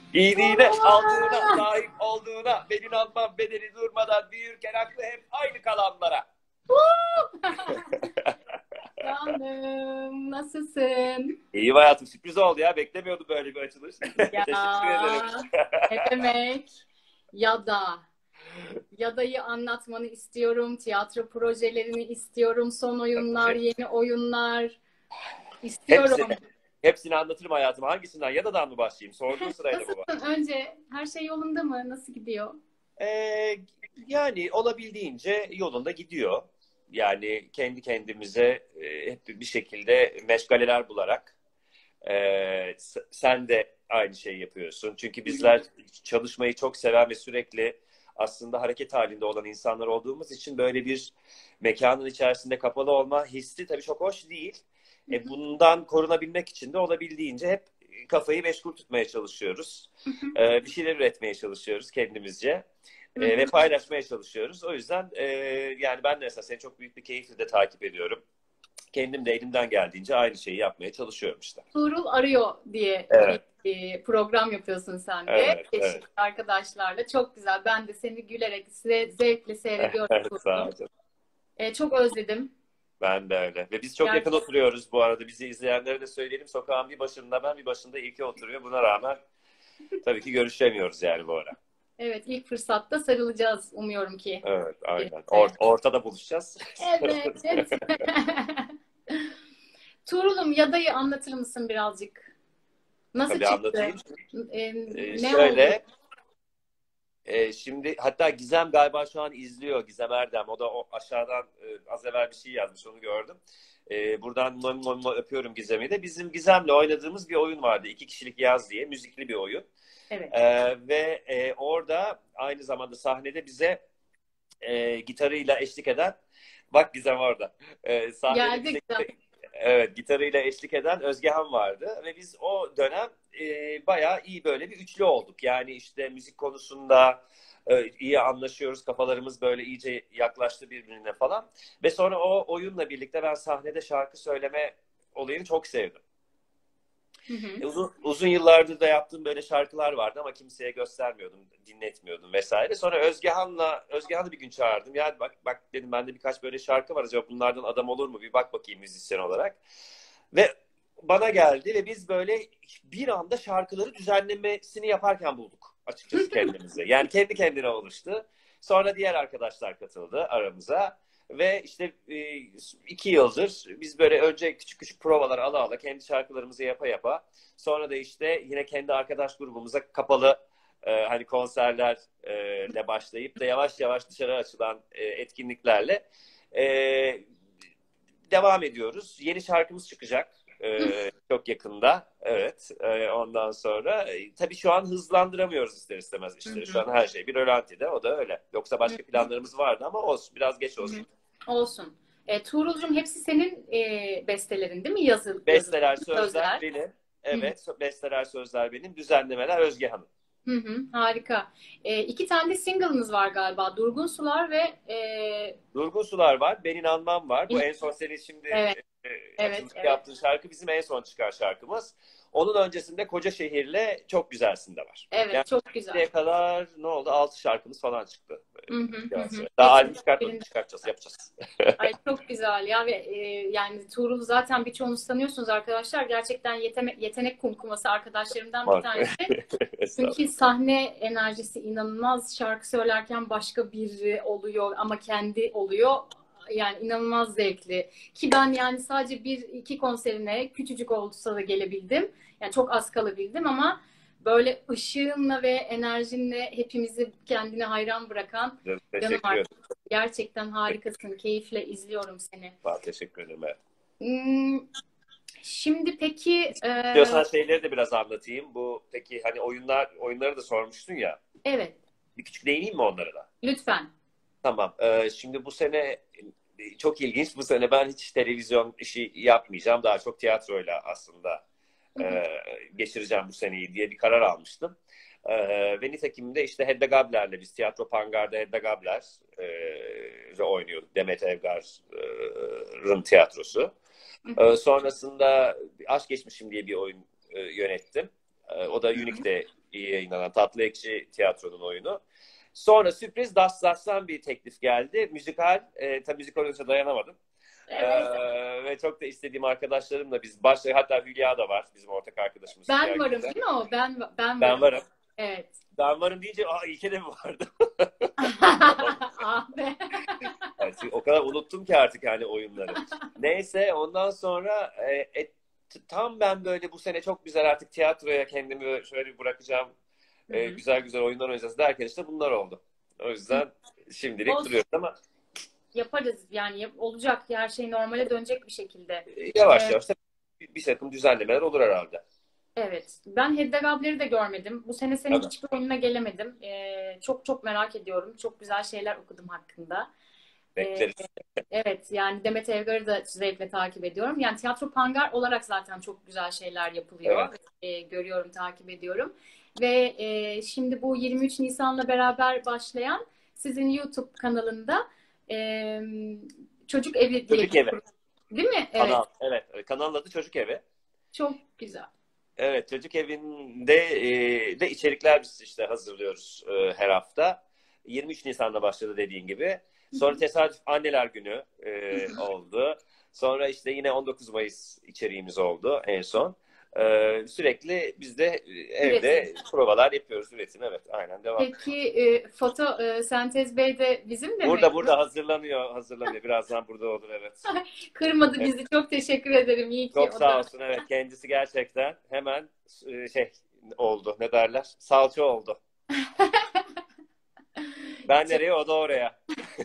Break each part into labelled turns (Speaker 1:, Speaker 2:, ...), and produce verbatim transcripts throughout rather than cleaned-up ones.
Speaker 1: Giydiğine, aldığına, sahip olduğuna, ben inanmam bedeni durmadan büyürken aklı hep aynı kalanlara.
Speaker 2: Canım, nasılsın?
Speaker 1: İyiyim hayatım, sürpriz oldu ya. Beklemiyordum böyle bir açılış.
Speaker 2: Ya
Speaker 1: Teşekkür ederim.
Speaker 2: ne demek? Ya da Yada'yı anlatmanı istiyorum. Tiyatro projelerini istiyorum. Son oyunlar, yeni oyunlar
Speaker 1: Hepsini,
Speaker 2: istiyorum.
Speaker 1: hepsini anlatırım hayatım. Hangisinden? Ya da mı başlayayım? Sorduğun sırayla mı
Speaker 2: Nasılsın? Önce her şey yolunda mı? Nasıl gidiyor?
Speaker 1: Ee, Yani olabildiğince yolunda gidiyor. Yani kendi kendimize e, hep bir şekilde meşgaleler bularak e, sen de aynı şeyi yapıyorsun. Çünkü bizler çalışmayı çok seven ve sürekli aslında hareket halinde olan insanlar olduğumuz için böyle bir mekanın içerisinde kapalı olma hissi tabii çok hoş değil. E, bundan korunabilmek için de olabildiğince hep kafayı meşgul tutmaya çalışıyoruz. E, bir şeyler üretmeye çalışıyoruz kendimizce. E, ve paylaşmaya çalışıyoruz. O yüzden e, yani ben de mesela seni çok büyük bir keyifle de takip ediyorum. Kendim de elimden geldiğince aynı şeyi yapmaya çalışıyorum işte.
Speaker 2: Tuğrul arıyor diye bir
Speaker 1: Evet,
Speaker 2: e, program yapıyorsun sen de.
Speaker 1: evet,
Speaker 2: Çeşitli
Speaker 1: evet.
Speaker 2: arkadaşlarla. Çok güzel. Ben de seni gülerek, ze- zevkle seyrediyorum
Speaker 1: Evet, sağ
Speaker 2: Tuğrul.
Speaker 1: ol canım.
Speaker 2: E, çok özledim.
Speaker 1: Ben de öyle. Ve biz çok yakın
Speaker 2: Gerçekten.
Speaker 1: oturuyoruz bu arada. Bizi izleyenlere de söyleyelim. Sokağın bir başında ben, bir başında İlke oturuyor. Buna rağmen tabii ki görüşemiyoruz yani bu ara.
Speaker 2: Evet, ilk fırsatta sarılacağız umuyorum ki.
Speaker 1: Evet, aynen. Or
Speaker 2: Birlikte.
Speaker 1: ortada buluşacağız.
Speaker 2: Evet. Tuğrul'um Yada'yı anlatır mısın birazcık? Nasıl
Speaker 1: Tabii
Speaker 2: çıktı?
Speaker 1: anlatayım.
Speaker 2: E,
Speaker 1: Ee,
Speaker 2: ne oldu?
Speaker 1: şöyle, Ee, şimdi hatta Gizem galiba şu an izliyor. Gizem Erdem. O da o aşağıdan e, az evvel bir şey yazmış. Onu gördüm. Ee, buradan mım mım öpüyorum Gizem'i de. Bizim Gizem'le oynadığımız bir oyun vardı. İki kişilik yaz diye. Müzikli bir oyun.
Speaker 2: Evet.
Speaker 1: Ee, ve e, orada aynı zamanda sahnede bize e, gitarıyla eşlik eden, bak Gizem orada. Ee, sahnede bize
Speaker 2: Geldik de.
Speaker 1: evet, gitarıyla eşlik eden Özgehan vardı. Ve biz o dönem e, bayağı iyi böyle bir üçlü olduk. Yani işte müzik konusunda e, iyi anlaşıyoruz. Kafalarımız böyle iyice yaklaştı birbirine falan. Ve sonra o oyunla birlikte ben sahnede şarkı söyleme olayını çok sevdim.
Speaker 2: Hı hı.
Speaker 1: E, uzun, uzun yıllardır da yaptığım böyle şarkılar vardı ama kimseye göstermiyordum, dinletmiyordum vesaire. Sonra Özgehan'la Özgehan'ı bir gün çağırdım. Ya bak bak dedim, bende birkaç böyle şarkı var. Acaba bunlardan adam olur mu? Bir bak bakayım müzisyen olarak. Ve bana geldi ve biz böyle bir anda şarkıları düzenlemesini yaparken bulduk açıkçası kendimizi. Yani kendi kendine oluştu. Sonra diğer arkadaşlar katıldı aramıza. Ve işte e, iki yıldır biz böyle önce küçük küçük provalar ala ala kendi şarkılarımızı yapa yapa, sonra da işte yine kendi arkadaş grubumuza kapalı e, hani konserlerle başlayıp da yavaş yavaş dışarı açılan e, etkinliklerle e, devam ediyoruz. Yeni şarkımız çıkacak e, çok yakında. Evet. E, ondan sonra e, tabii şu an hızlandıramıyoruz ister istemez
Speaker 2: Hı
Speaker 1: işleri. Şu
Speaker 2: hı.
Speaker 1: an her şey bir rölantide. O da öyle. Yoksa
Speaker 2: Hı
Speaker 1: başka
Speaker 2: hı.
Speaker 1: planlarımız vardı ama olsun. Biraz geç
Speaker 2: Hı hı.
Speaker 1: olsun.
Speaker 2: Olsun. E, Tuğrul'cum hepsi senin e, bestelerin değil mi? Yazı, yazılı,
Speaker 1: Besteler, sözler
Speaker 2: sözler.
Speaker 1: benim.
Speaker 2: Hı hı.
Speaker 1: Evet. Besteler, sözler benim. Düzenlemeler Özge Hanım.
Speaker 2: Hı hı. Harika. E, iki tane de single'ınız var galiba. Durgun Sular ve e,
Speaker 1: Durgun Sular var. Ben inanmam var. Bu
Speaker 2: İn-
Speaker 1: en son senin şimdi
Speaker 2: evet,
Speaker 1: e,
Speaker 2: evet,
Speaker 1: açılış
Speaker 2: evet.
Speaker 1: yaptığın şarkı bizim en son çıkan şarkımız. Onun öncesinde Koca Şehir'le Çok Güzelsin de var. Yani
Speaker 2: Evet, çok güzel.
Speaker 1: şimdiye kadar ne oldu? Altı şarkımız falan çıktı.
Speaker 2: Hı hı hı.
Speaker 1: Yavaş
Speaker 2: Hı.
Speaker 1: yavaş. Daha albüm çıkartmadık.
Speaker 2: Hepsi
Speaker 1: Çıkartacağız. Yapacağız.
Speaker 2: Ay çok güzel ya ve e, yani Tuğrul'u zaten birçoğunuz tanıyorsunuz arkadaşlar. Gerçekten yetenek, yetenek kumkuması arkadaşlarımdan bir
Speaker 1: Bak.
Speaker 2: tanesi. Çünkü
Speaker 1: Estağfurullah.
Speaker 2: sahne enerjisi inanılmaz. Şarkı söylerken başka biri oluyor ama kendi oluyor. Yani inanılmaz zevkli. Ki ben yani sadece bir iki konserine küçücük olsa da gelebildim. Yani çok az kalabildim ama böyle ışığınla ve enerjinle hepimizi kendine hayran bırakan canım
Speaker 1: Teşekkür ederim.
Speaker 2: arkadaşım. Gerçekten harikasın. Keyifle izliyorum seni.
Speaker 1: Vallahi teşekkür ederim. Evet.
Speaker 2: Hmm, şimdi peki e,
Speaker 1: İstiyorsan şeyleri de biraz anlatayım. Bu peki hani oyunlar oyunları da sormuştun ya.
Speaker 2: evet
Speaker 1: Bir küçük değineyim mi onlara da?
Speaker 2: lütfen.
Speaker 1: Tamam. Ee, şimdi bu sene e, çok ilginç. Bu sene ben hiç televizyon işi yapmayacağım. Daha çok tiyatroyla aslında e, geçireceğim bu seneyi diye bir karar almıştım. E, ve nitekim de işte Hedda Gabler'le biz tiyatro Pangar'da Hedda Gabler e, oynuyorduk. Demet Evgar'ın tiyatrosu. E, sonrasında Aşk Geçmişim diye bir oyun e, yönettim. E, o da Unique'de iyi yayınlanan Tatlı Ekşi Tiyatro'nun oyunu. Sonra sürpriz Das Das'tan bir teklif geldi. Müzikal. E, tabii müzikal olunca dayanamadım.
Speaker 2: Evet.
Speaker 1: Ee, ve çok da istediğim arkadaşlarımla biz başta, hatta Hülya da var, bizim ortak arkadaşımız.
Speaker 2: Ben
Speaker 1: Hülya
Speaker 2: varım
Speaker 1: Gül'de.
Speaker 2: değil mi o? Ben ben varım.
Speaker 1: Ben varım.
Speaker 2: Evet.
Speaker 1: Ben varım deyince aa İlke de mi vardı?
Speaker 2: Ah be.
Speaker 1: Yani çünkü o kadar unuttum ki artık yani oyunları. Neyse ondan sonra e, e, tam ben böyle bu sene çok güzel artık tiyatroya kendimi şöyle bir bırakacağım. E,
Speaker 2: Hı hı.
Speaker 1: güzel güzel oyunlar oynayacağız derken işte bunlar oldu. O yüzden şimdilik
Speaker 2: Olsun.
Speaker 1: duruyoruz ama
Speaker 2: Yaparız yani yap- olacak, her şey normale dönecek bir şekilde.
Speaker 1: yavaş
Speaker 2: Ee,
Speaker 1: yavaş da bir, bir takım düzenlemeler olur herhalde.
Speaker 2: evet. Ben Hedda Gabler'i de görmedim. Bu sene senin
Speaker 1: Tabii.
Speaker 2: hiçbir oyununa gelemedim. Ee, çok çok merak ediyorum. Çok güzel şeyler okudum hakkında. Ee,
Speaker 1: Bekleriz.
Speaker 2: evet yani Demet Evgar'ı da zevkle takip ediyorum. Yani tiyatro pangar olarak zaten çok güzel şeyler yapılıyor.
Speaker 1: Evet.
Speaker 2: Ee, görüyorum, takip ediyorum. Ve e, şimdi bu yirmi üç Nisan'la beraber başlayan sizin YouTube kanalında e, Çocuk Evi diye
Speaker 1: Çocuk
Speaker 2: bir
Speaker 1: Evi.
Speaker 2: program- değil mi? Evet.
Speaker 1: Kanal. Evet. Kanalın adı Çocuk Evi.
Speaker 2: Çok güzel.
Speaker 1: Evet, Çocuk Evi'nde e, de içerikler biz işte hazırlıyoruz e, her hafta. yirmi üç Nisan'da başladı dediğin gibi. Sonra tesadüf Anneler Günü e, oldu. Sonra işte yine on dokuz Mayıs içeriğimiz oldu en son. E, sürekli biz de evde
Speaker 2: Üretim.
Speaker 1: provalar yapıyoruz, üretim. Evet, aynen devam.
Speaker 2: Peki e, foto e, Sentez Bey de bizim de
Speaker 1: Burada
Speaker 2: mi?
Speaker 1: burada hazırlanıyor, hazırlanıyor. Birazdan burada olur, evet.
Speaker 2: Kırmadı
Speaker 1: Evet.
Speaker 2: bizi. Çok teşekkür ederim. İyi ki
Speaker 1: Çok
Speaker 2: o
Speaker 1: sağ
Speaker 2: da.
Speaker 1: olsun, evet. Kendisi gerçekten hemen e, şey oldu, ne derler? Salça oldu. Ben nereye, o da oraya.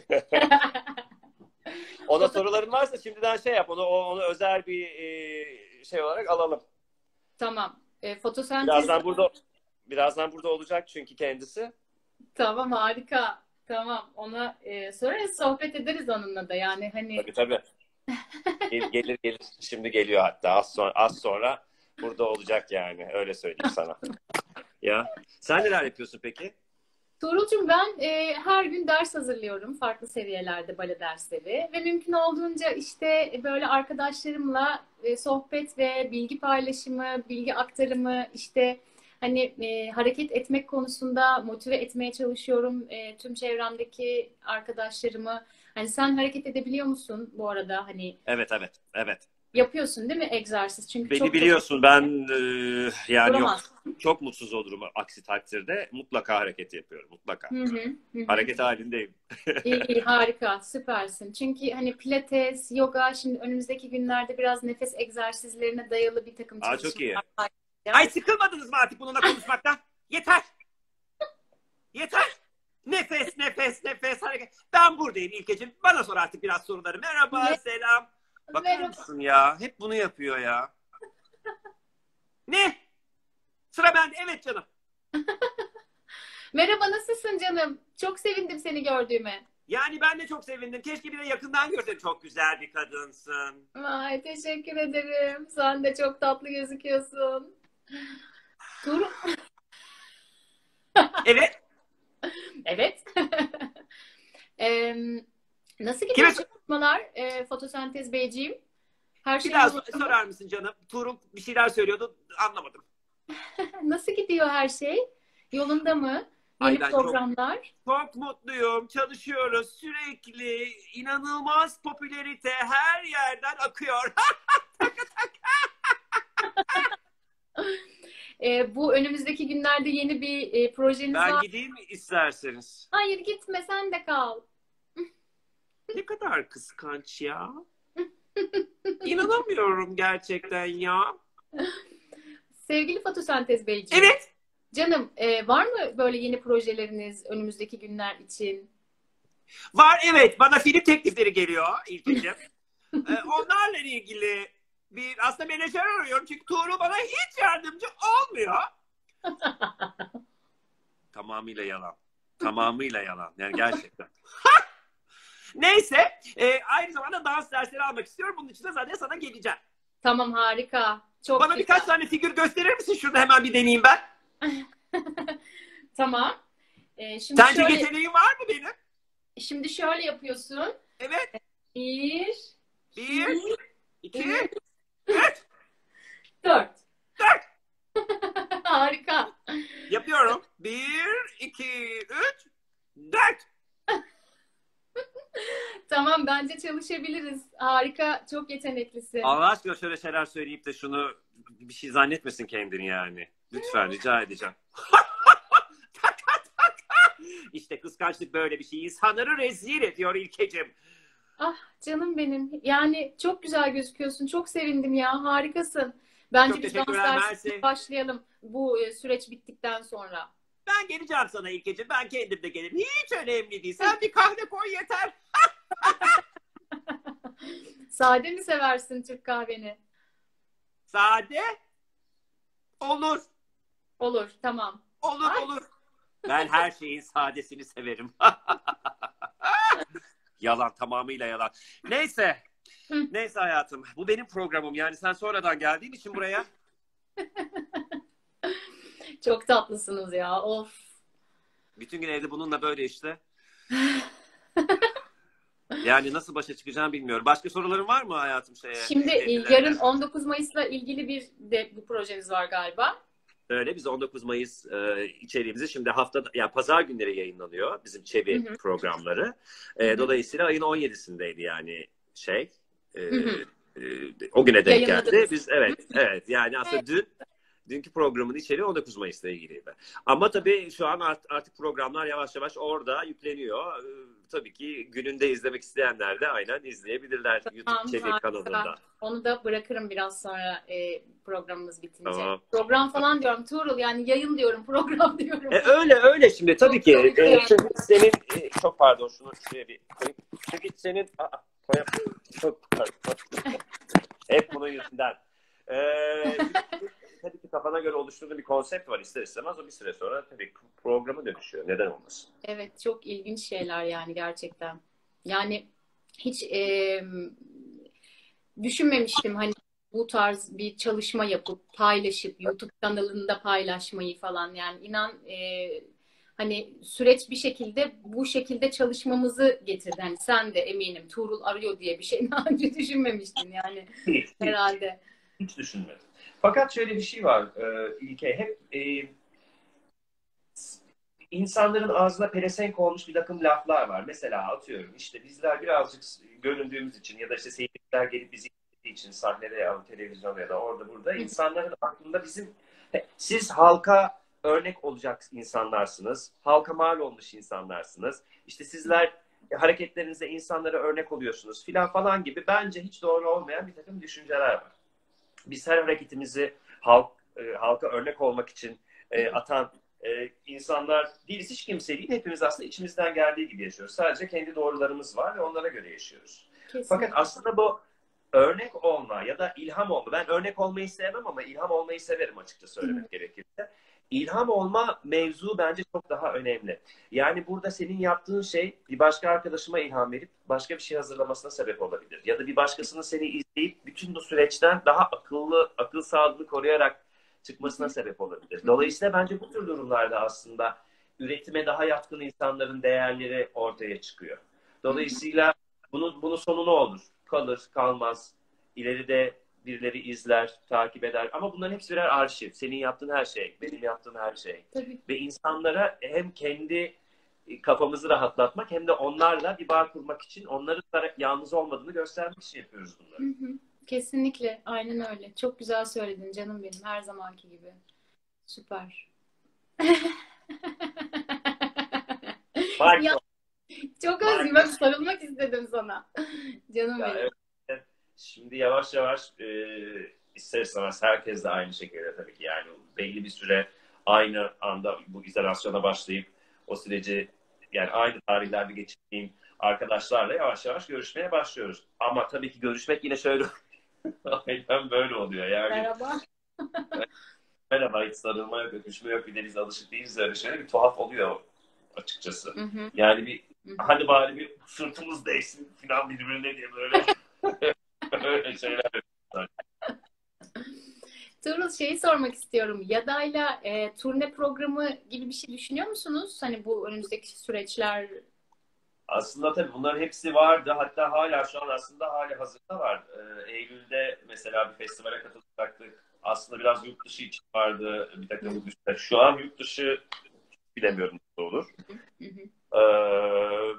Speaker 1: Ona soruların varsa şimdiden şey yap. Onu, onu özel bir e, şey olarak alalım.
Speaker 2: Tamam. E, fotosentez
Speaker 1: Birazdan burada birazdan burada olacak çünkü kendisi.
Speaker 2: tamam, harika. Tamam. Ona e, sorarız, sohbet ederiz onunla da. Yani hani
Speaker 1: Tabii tabii. Gel- gelir gelir. Şimdi geliyor hatta. Az sonra az sonra burada olacak yani. Öyle söyleyeyim sana. Ya. Sen neler yapıyorsun peki?
Speaker 2: Tuğrul'cum ben e, her gün ders hazırlıyorum. Farklı seviyelerde bale dersleri. Ve mümkün olduğunca işte böyle arkadaşlarımla e, sohbet ve bilgi paylaşımı, bilgi aktarımı, işte hani e, hareket etmek konusunda motive etmeye çalışıyorum e, tüm çevremdeki arkadaşlarımı. Hani sen hareket edebiliyor musun bu arada? Hani
Speaker 1: Evet evet evet.
Speaker 2: yapıyorsun değil mi egzersiz? Çünkü
Speaker 1: Beni
Speaker 2: çok çok
Speaker 1: biliyorsun, ben e, yani yok,
Speaker 2: duramazsın.
Speaker 1: çok mutsuz olurum aksi takdirde. Mutlaka hareket yapıyorum. Mutlaka.
Speaker 2: Hı hı, hı hı.
Speaker 1: Hareket halindeyim.
Speaker 2: İyi, iyi, harika, süpersin. Çünkü hani pilates, yoga, şimdi önümüzdeki günlerde biraz nefes egzersizlerine dayalı bir takım
Speaker 1: Aa, çok iyi.
Speaker 2: çalışmalar var.
Speaker 1: Ay, sıkılmadınız mı artık bununla konuşmaktan? Yeter. Yeter. Nefes, nefes, nefes, hareket. Ben buradayım İlkeciğim. Bana sor artık biraz soruları. Merhaba,
Speaker 2: Ne?
Speaker 1: selam. Bakar
Speaker 2: Merhaba.
Speaker 1: mısın ya? Hep bunu yapıyor ya. Ne? Sıra bende. Evet canım.
Speaker 2: Merhaba, nasılsın canım? Çok sevindim seni gördüğüme.
Speaker 1: Yani ben de çok sevindim. Keşke bir de yakından görsen. Çok güzel bir kadınsın.
Speaker 2: Ay, teşekkür ederim. Sen de çok tatlı gözüküyorsun. Tuğrul.
Speaker 1: Evet.
Speaker 2: Evet. Em, nasıl gidiyor
Speaker 1: Kime...
Speaker 2: çalışmalar e, fotosentez beyciğim? Her şey
Speaker 1: Bir daha
Speaker 2: yolunda mı?
Speaker 1: sorar mısın canım? Tuğrul bir şeyler söylüyordu. Anlamadım.
Speaker 2: Nasıl gidiyor her şey? Yolunda mı?
Speaker 1: Ay,
Speaker 2: Yeni
Speaker 1: ben çok
Speaker 2: programlar?
Speaker 1: Çok mutluyum. Çalışıyoruz sürekli. İnanılmaz popülerite her yerden akıyor.
Speaker 2: E, bu önümüzdeki günlerde yeni bir e, projeniz
Speaker 1: Ben
Speaker 2: var.
Speaker 1: gideyim mi isterseniz?
Speaker 2: Hayır, gitme, sen de kal.
Speaker 1: Ne kadar kıskanç ya. İnanamıyorum gerçekten ya.
Speaker 2: Sevgili Fotosentez Beyciğim.
Speaker 1: Evet.
Speaker 2: Canım, e, var mı böyle yeni projeleriniz önümüzdeki günler için?
Speaker 1: Var, evet. Bana film teklifleri geliyor İlkeciğim. ee, onlarla ilgili bir aslında menajer arıyorum. Çünkü Tuğrul bana hiç yardımcı olmuyor. Tamamıyla yalan. Tamamıyla yalan. Yani gerçekten. Neyse. E, aynı zamanda dans dersleri almak istiyorum. Bunun için de zaten sana geleceğim.
Speaker 2: Tamam, harika. Çok
Speaker 1: Bana
Speaker 2: güzel.
Speaker 1: birkaç tane figür gösterir misin? Şurada hemen bir deneyeyim ben.
Speaker 2: Tamam. E, şimdi
Speaker 1: Sence
Speaker 2: şöyle,
Speaker 1: yeteneğim var mı benim?
Speaker 2: şimdi şöyle yapıyorsun.
Speaker 1: Evet.
Speaker 2: Bir,
Speaker 1: Bir,
Speaker 2: iki,
Speaker 1: iki,
Speaker 2: üç,
Speaker 1: üç,
Speaker 2: dört.
Speaker 1: dört.
Speaker 2: Harika.
Speaker 1: Yap iki, üç, dört.
Speaker 2: Tamam, bence çalışabiliriz. Harika, çok yeteneklisin.
Speaker 1: Allah aşkına şöyle şeyler söyleyip de şunu bir şey zannetmesin kendini yani. Lütfen rica edeceğim. İşte kıskançlık böyle bir şey. İnsanları rezil ediyor İlkeciğim.
Speaker 2: Ah canım benim. Yani çok güzel gözüküyorsun. Çok sevindim ya. Harikasın. Bence
Speaker 1: Çok
Speaker 2: biz
Speaker 1: teşekkürler
Speaker 2: dans dersine
Speaker 1: Mersi.
Speaker 2: başlayalım bu e, süreç bittikten sonra.
Speaker 1: Ben geleceğim sana İlkeciğim. Ben kendim de gelirim. Hiç önemli değil. Sen bir kahve koy yeter.
Speaker 2: Sade mi seversin Türk kahveni?
Speaker 1: Sade. Olur.
Speaker 2: Olur, tamam.
Speaker 1: Olur
Speaker 2: Ay.
Speaker 1: olur. Ben her şeyin sadesini severim. Yalan, tamamıyla yalan. Neyse.
Speaker 2: Hı.
Speaker 1: Neyse hayatım. Bu benim programım. Yani sen sonradan geldiğin için buraya.
Speaker 2: Çok tatlısınız ya. Of.
Speaker 1: Bütün gün evde bununla böyle işte. Yani nasıl başa çıkacağım bilmiyorum. Başka soruların var mı hayatım şeye?
Speaker 2: Şimdi e, yarın on dokuz Mayıs'la ilgili bir de bu projeniz var galiba.
Speaker 1: Öyle, biz on dokuz Mayıs e, içeriğimizi şimdi haftada, yani pazar günleri yayınlanıyor bizim Çevi
Speaker 2: Hı hı.
Speaker 1: programları. E,
Speaker 2: Hı hı.
Speaker 1: dolayısıyla ayın on yedisindeydi yani şey. E,
Speaker 2: Hı hı.
Speaker 1: e, o güne denk
Speaker 2: Yayınladınız.
Speaker 1: geldi. Biz evet evet yani aslında dün dünkü programın içeriği on dokuz Mayıs'la ilgiliydi. Ama tabii şu an art, artık programlar yavaş yavaş orada yükleniyor. Ee, tabii ki gününde izlemek isteyenler de aynen izleyebilirler YouTube
Speaker 2: Tamam,
Speaker 1: Çevik
Speaker 2: harika.
Speaker 1: kanalında.
Speaker 2: Onu da bırakırım biraz sonra e, programımız bitince.
Speaker 1: Tamam.
Speaker 2: Program falan diyorum Tuğrul, yani yayın diyorum, program diyorum.
Speaker 1: E, öyle öyle şimdi tabii
Speaker 2: Çok
Speaker 1: ki.
Speaker 2: komik
Speaker 1: E,
Speaker 2: yani.
Speaker 1: çünkü senin e, çok pardon şunu şuraya bir koyayım. Çünkü senin aa, koyayım. Çok pardon. Hep bunun yüzünden. Ee, tabii ki kafana göre oluşturduğun bir konsept var ister istemez. O bir süre sonra tabii programı dönüşüyor. Neden olmasın?
Speaker 2: Evet, çok ilginç şeyler yani gerçekten. Yani hiç e, düşünmemiştim hani bu tarz bir çalışma yapıp paylaşıp YouTube kanalında paylaşmayı falan. Yani inan e, hani süreç bir şekilde bu şekilde çalışmamızı getirdi. Hani sen de eminim Tuğrul arıyor diye bir şey daha önce düşünmemiştin yani
Speaker 1: Hiç, hiç,
Speaker 2: herhalde.
Speaker 1: hiç düşünmedim. Fakat şöyle bir şey var e, İlke. Hep e, insanların ağzına pelesenk olmuş bir takım laflar var. Mesela atıyorum işte bizler birazcık göründüğümüz için ya da işte seyirciler gelip bizi izlediği için sahnede ya televizyonda ya da orada burada insanların aklında bizim siz halka örnek olacak insanlarsınız. Halka mal olmuş insanlarsınız. İşte sizler hareketlerinizde insanlara örnek oluyorsunuz filan falan gibi bence hiç doğru olmayan bir takım düşünceler var. Biz her hareketimizi halk, e, halka örnek olmak için e, atan e, insanlar değiliz. Hiç kimse değil. Hepimiz aslında içimizden geldiği gibi yaşıyoruz. Sadece kendi doğrularımız var ve onlara göre yaşıyoruz.
Speaker 2: Kesinlikle.
Speaker 1: Fakat aslında bu örnek olma ya da ilham olma. Ben örnek olmayı sevmem ama ilham olmayı severim açıkça söylemek gerekirse. İlham olma mevzu bence çok daha önemli. Yani burada senin yaptığın şey bir başka arkadaşıma ilham verip başka bir şey hazırlamasına sebep olabilir. Ya da bir başkasının seni izleyip bütün bu süreçten daha akıllı, akıl sağlığını koruyarak çıkmasına sebep olabilir. Dolayısıyla bence bu tür durumlarda aslında üretime daha yatkın insanların değerleri ortaya çıkıyor. Dolayısıyla bunun, bunun sonu ne olur? Kalır, kalmaz. İleride birileri izler, takip eder. Ama bunların hepsi birer arşiv. Senin yaptığın her şey, benim yaptığım her şey.
Speaker 2: Tabii.
Speaker 1: Ve insanlara hem kendi kafamızı rahatlatmak hem de onlarla bir bağ kurmak için onların da yalnız olmadığını göstermek için yapıyoruz bunları.
Speaker 2: Hı hı. Kesinlikle. Aynen öyle. Çok güzel söyledin canım benim. Her zamanki gibi. Süper. Ya, çok özledim. Ben sarılmak istedim sana. Canım
Speaker 1: Ya,
Speaker 2: benim.
Speaker 1: evet. Şimdi yavaş yavaş e, ister istemez herkes de aynı şekilde tabii ki yani belli bir süre aynı anda bu izolasyona başlayıp o süreci yani aynı tarihlerde geçirdiğim arkadaşlarla yavaş yavaş görüşmeye başlıyoruz. Ama tabii ki görüşmek yine şöyle aynen böyle oluyor yani.
Speaker 2: Merhaba.
Speaker 1: Merhaba, hiç sarılma yok, öpüşme yok, bir de biz alışık değiliz öyle şeyler, bir tuhaf oluyor açıkçası.
Speaker 2: Hı hı.
Speaker 1: Yani bir
Speaker 2: Hı hı.
Speaker 1: hani bari bir sırtımız değsin falan birbirine diye böyle öyle şeyler.
Speaker 2: Tuğrul, şeyi sormak istiyorum. Yada'yla e, turne programı gibi bir şey düşünüyor musunuz? Hani bu önümüzdeki süreçler.
Speaker 1: Aslında tabii bunların hepsi vardı. Hatta hala şu an aslında hali hazırda var. Ee, Eylül'de mesela bir festivale katılacaktık. Aslında biraz yurt dışı için vardı bir takım. Şu an yurt dışı Bilemiyorum nasıl olur.
Speaker 2: Hı hı.
Speaker 1: Ee,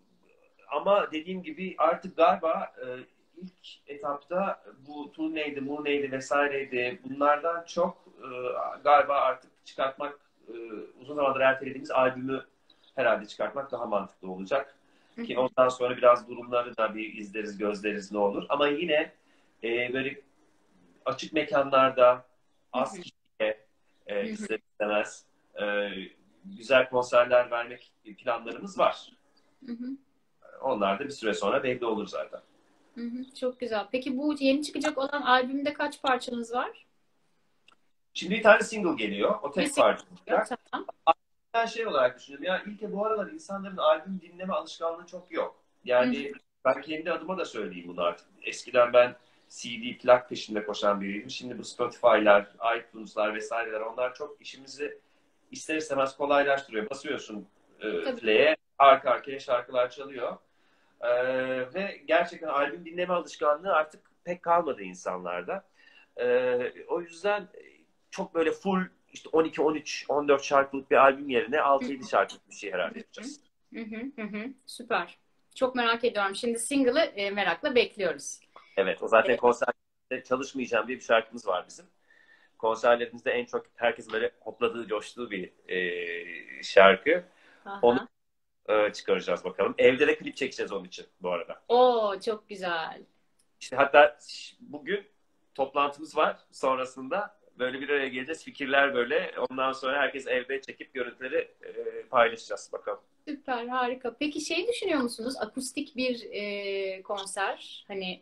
Speaker 1: Ama dediğim gibi artık galiba e, ilk etapta bu turneydi, murneydi vesaireydi bunlardan çok e, galiba artık çıkartmak e, uzun zamandır ertelediğimiz albümü herhalde çıkartmak daha mantıklı olacak.
Speaker 2: Hı
Speaker 1: Ki
Speaker 2: hı.
Speaker 1: ondan sonra biraz durumları da bir izleriz, gözleriz ne olur. Ama yine e, böyle açık mekanlarda
Speaker 2: Hı
Speaker 1: az
Speaker 2: hı.
Speaker 1: kişiye
Speaker 2: Hı
Speaker 1: e,
Speaker 2: hı.
Speaker 1: ister istemez e, güzel konserler vermek planlarımız var.
Speaker 2: Hı hı.
Speaker 1: Onlar da bir süre sonra belli olur zaten.
Speaker 2: Hı hı. Çok güzel. Peki bu yeni çıkacak olan albümde kaç parçanız var?
Speaker 1: Şimdi bir tane single geliyor. O
Speaker 2: Bir
Speaker 1: tek
Speaker 2: single
Speaker 1: parça
Speaker 2: diyor.
Speaker 1: olacak.
Speaker 2: Tamam.
Speaker 1: Ben şey olarak düşünüyorum. Ya ilk bu aralar insanların albüm dinleme alışkanlığı çok yok.
Speaker 2: Hı hı.
Speaker 1: Yani ben kendi adıma da söyleyeyim bunu artık. Eskiden ben C D plak peşinde koşan biriydim. Şimdi bu Spotify'lar, iTunes'lar vesaireler onlar çok işimizi ister istemez kolaylaştırıyor. Basıyorsun e,
Speaker 2: Tabii.
Speaker 1: play'e arka arkaya şarkılar çalıyor. E, Ve gerçekten albüm dinleme alışkanlığı artık pek kalmadı insanlarda. E, o yüzden çok böyle full işte on iki, on üç, on dört şarkılık bir albüm yerine
Speaker 2: Hı
Speaker 1: altı yedi şarkılık bir şey
Speaker 2: hı.
Speaker 1: herhalde yapacağız.
Speaker 2: Hı hı. Hı hı. Süper. Çok merak ediyorum. Şimdi single'ı e, merakla bekliyoruz.
Speaker 1: Evet, o zaten
Speaker 2: E,
Speaker 1: konserde çalışmayacağım diye bir şarkımız var bizim. Konserlerimizde en çok herkesin böyle hopladığı, coştuğu bir e, şarkı. Onu
Speaker 2: aha.
Speaker 1: e, çıkaracağız bakalım. Evde de klip çekeceğiz onun için bu arada.
Speaker 2: Oo, çok güzel.
Speaker 1: İşte hatta bugün toplantımız var. Sonrasında böyle bir araya geleceğiz. Fikirler böyle. Ondan sonra herkes evde çekip görüntüleri e, paylaşacağız bakalım.
Speaker 2: Süper, harika. Peki şey düşünüyor musunuz? Akustik bir e, konser. Hani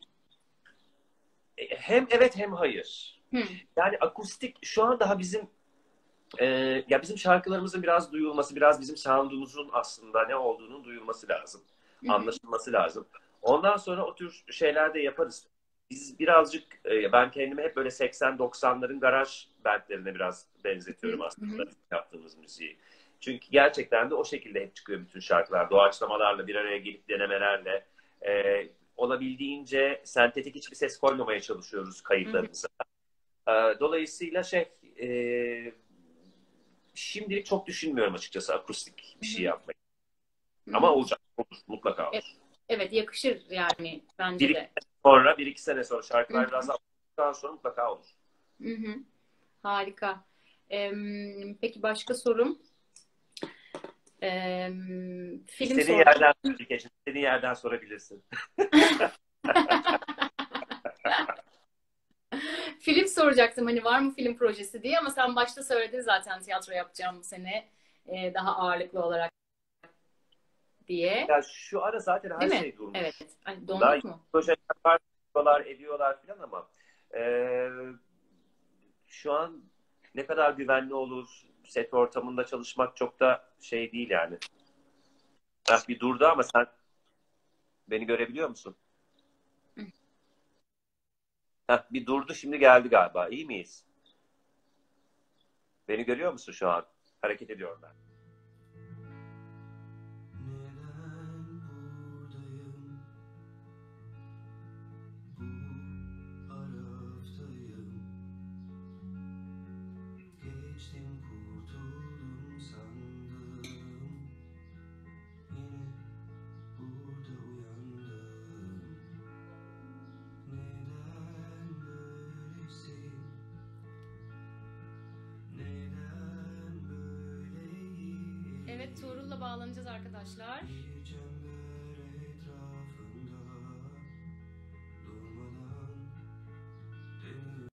Speaker 1: E, Hem evet hem hayır.
Speaker 2: hı,
Speaker 1: Yani akustik şu an daha bizim e, ya bizim şarkılarımızın biraz duyulması, biraz bizim sound'umuzun aslında ne olduğunun duyulması lazım.
Speaker 2: hı hı,
Speaker 1: Anlaşılması lazım. Ondan sonra o tür şeyler de yaparız. Biz birazcık e, ben kendimi hep böyle seksen doksanların garaj bandlerine biraz
Speaker 2: hı
Speaker 1: benzetiyorum
Speaker 2: hı,
Speaker 1: aslında yaptığımız müziği. Çünkü gerçekten de o şekilde hep çıkıyor bütün şarkılar. Doğaçlamalarla, bir araya gelip denemelerle. E, olabildiğince sentetik hiçbir ses koymamaya çalışıyoruz
Speaker 2: hı hı,
Speaker 1: kayıtlarımıza. E, dolayısıyla şey e, şimdilik çok düşünmüyorum açıkçası akustik
Speaker 2: hı
Speaker 1: bir şey
Speaker 2: hı,
Speaker 1: yapmayı.
Speaker 2: hı
Speaker 1: Ama
Speaker 2: hı.
Speaker 1: olacak. Olur. Mutlaka
Speaker 2: Evet,
Speaker 1: olur.
Speaker 2: evet, yakışır yani
Speaker 1: Bir
Speaker 2: bence
Speaker 1: iki
Speaker 2: de.
Speaker 1: sene sonra, bir iki sene sonra
Speaker 2: Hı
Speaker 1: şarkılar
Speaker 2: hı,
Speaker 1: biraz daha olduktan sonra mutlaka olur.
Speaker 2: hı hı. Harika. Em, peki başka sorum? Em, film
Speaker 1: İstediğin
Speaker 2: soracağım.
Speaker 1: yerden, Ülkeciğim, istediğin yerden sorabilirsin.
Speaker 2: Film soracaktım hani var mı film projesi diye ama sen başta söyledin zaten tiyatro yapacağım bu sene e, daha ağırlıklı olarak diye.
Speaker 1: Ya şu ara zaten her
Speaker 2: Değil mi?
Speaker 1: şey durmuş.
Speaker 2: Evet. Ay,
Speaker 1: Daha
Speaker 2: donduk mu?
Speaker 1: projeler var, ediyorlar, ediyorlar filan ama eee, şu an ne kadar güvenli olur, set ortamında çalışmak çok da şey değil yani. Heh, bir durdu ama sen beni görebiliyor musun? Heh, bir durdu şimdi geldi galiba. İyi miyiz? Beni görüyor musun şu an? Hareket ediyorum ben.
Speaker 3: Neden buradayım? Bu araftayım. Geçtim kurtuldum sandım. Yine burada uyandım. Neden böylesin? Neden böyleyim?
Speaker 2: Evet, Tuğrul'la bağlanacağız arkadaşlar.
Speaker 3: Bir çember etrafında durmadan dönüyor.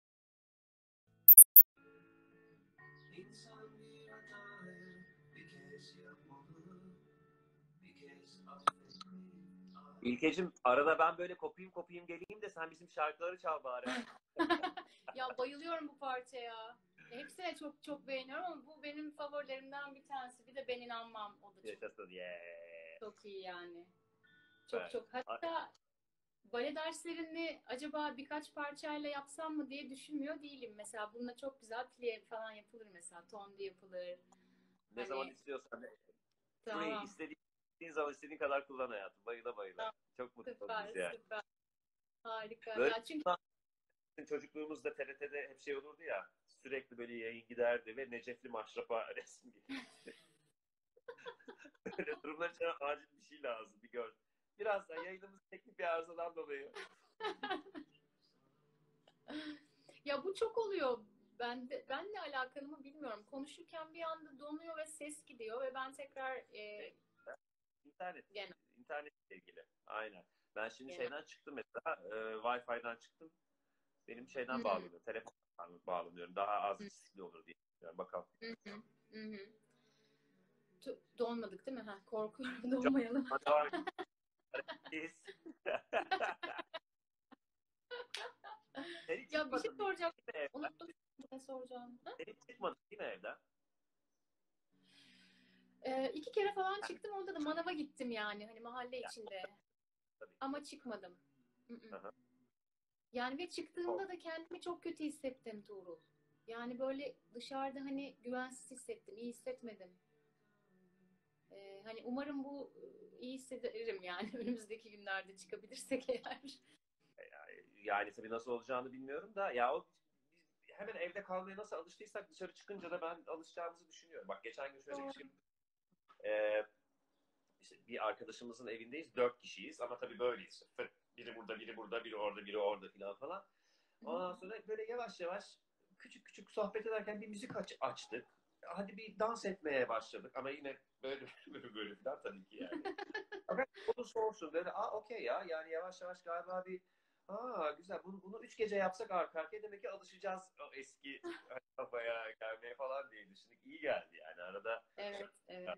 Speaker 3: İnsan bir hatayı bir kez yapmalı, bir kez affetmeyi.
Speaker 1: İlkeciğim arada ben böyle kopayım kopayım geleyim de sen bizim şarkıları çal bari.
Speaker 2: Ya bayılıyorum bu parçaya. Hepsine çok çok beğeniyorum ama bu benim favorilerimden bir tanesi. Bir de Ben İnanmam. O da çok
Speaker 1: Yaşasın. Yeah.
Speaker 2: çok iyi yani. Çok
Speaker 1: Evet.
Speaker 2: çok. Hatta bale derslerini acaba birkaç parçayla yapsam mı diye düşünmüyor değilim. Mesela bununla çok güzel plie falan yapılır mesela. Tondu yapılır.
Speaker 1: Ne zaman
Speaker 2: Hani
Speaker 1: istiyorsan. Burayı
Speaker 2: tamam.
Speaker 1: istediğin, istediğin zaman istediğin kadar kullan hayatım. Bayıla bayıla.
Speaker 2: Tamam.
Speaker 1: Çok mutlu
Speaker 2: Süper
Speaker 1: oluruz yani.
Speaker 2: süper. Harika.
Speaker 1: Böyle
Speaker 2: Ya çünkü
Speaker 1: çocukluğumuzda T R T'de hep şey olurdu ya. Sürekli böyle yayın giderdi ve Necefli Maşrap'a resim gelirdi. Böyle durumlar için acil bir şey lazım. Bir gör. Birazdan yayınımız teknik bir arızadan dolayı.
Speaker 2: Ya bu çok oluyor. Ben de, benle alakalı mı bilmiyorum. Konuşurken bir anda donuyor ve ses gidiyor ve ben tekrar e,
Speaker 1: İnternet.
Speaker 2: gene
Speaker 1: İnternetle ilgili. Aynen. Ben şimdi
Speaker 2: gene.
Speaker 1: şeyden çıktım mesela. E, Wi-Fi'den çıktım. Benim şeyden
Speaker 2: Hı
Speaker 1: bağlanıyorum. Telefondan bağlanıyorum. Daha az
Speaker 2: hı
Speaker 1: riskli olur diye. Yani bakalım.
Speaker 2: hı hı hı hı. Tu- Donmadık değil mi? Ha, korkuyorum
Speaker 1: Çok
Speaker 2: donmayalım.
Speaker 1: devam edeceğiz. Sen hiç
Speaker 2: Ya bir şey
Speaker 1: çıkmadın değil
Speaker 2: soracağım.
Speaker 1: mi evden?
Speaker 2: Unuttum ne soracağım. Ha?
Speaker 1: Sen hiç çıkmadın değil mi evden?
Speaker 2: Ee, iki kere falan çıktım. Orada da manava gittim yani. Hani mahalle
Speaker 1: Ya,
Speaker 2: içinde.
Speaker 1: tabii.
Speaker 2: Ama çıkmadım. Hı hı.
Speaker 1: Aha.
Speaker 2: Yani ve
Speaker 1: Oldu.
Speaker 2: çıktığımda da kendimi çok kötü hissettim Tuğrul. Yani böyle dışarıda hani güvensiz hissettim. İyi hissetmedim. Ee, hani umarım bu e, iyi hissederim yani önümüzdeki günlerde çıkabilirsek eğer.
Speaker 1: Yani tabii nasıl olacağını bilmiyorum da ya o biz hemen evde kalmaya nasıl alıştıysak dışarı çıkınca da ben alışacağımızı düşünüyorum. Bak geçen gün şöyle bir şey. Ee, işte bir arkadaşımızın evindeyiz. Dört kişiyiz ama tabii böyleyiz. Fırt, biri burada, biri burada, biri orada, biri orada filan falan. Ondan sonra böyle yavaş yavaş küçük küçük sohbet ederken bir müzik aç açtık. Hadi bir dans etmeye başladık ama yine böyle böyle, böyle falan tabii ki yani. Fakat olursa olsun böyle aa okey ya yani yavaş yavaş galiba bir aa güzel bunu, bunu üç gece yapsak arka arkaya demek ki alışacağız o eski kafaya gelmeye falan diye düşündük. İyi geldi yani arada.
Speaker 2: Evet, evet.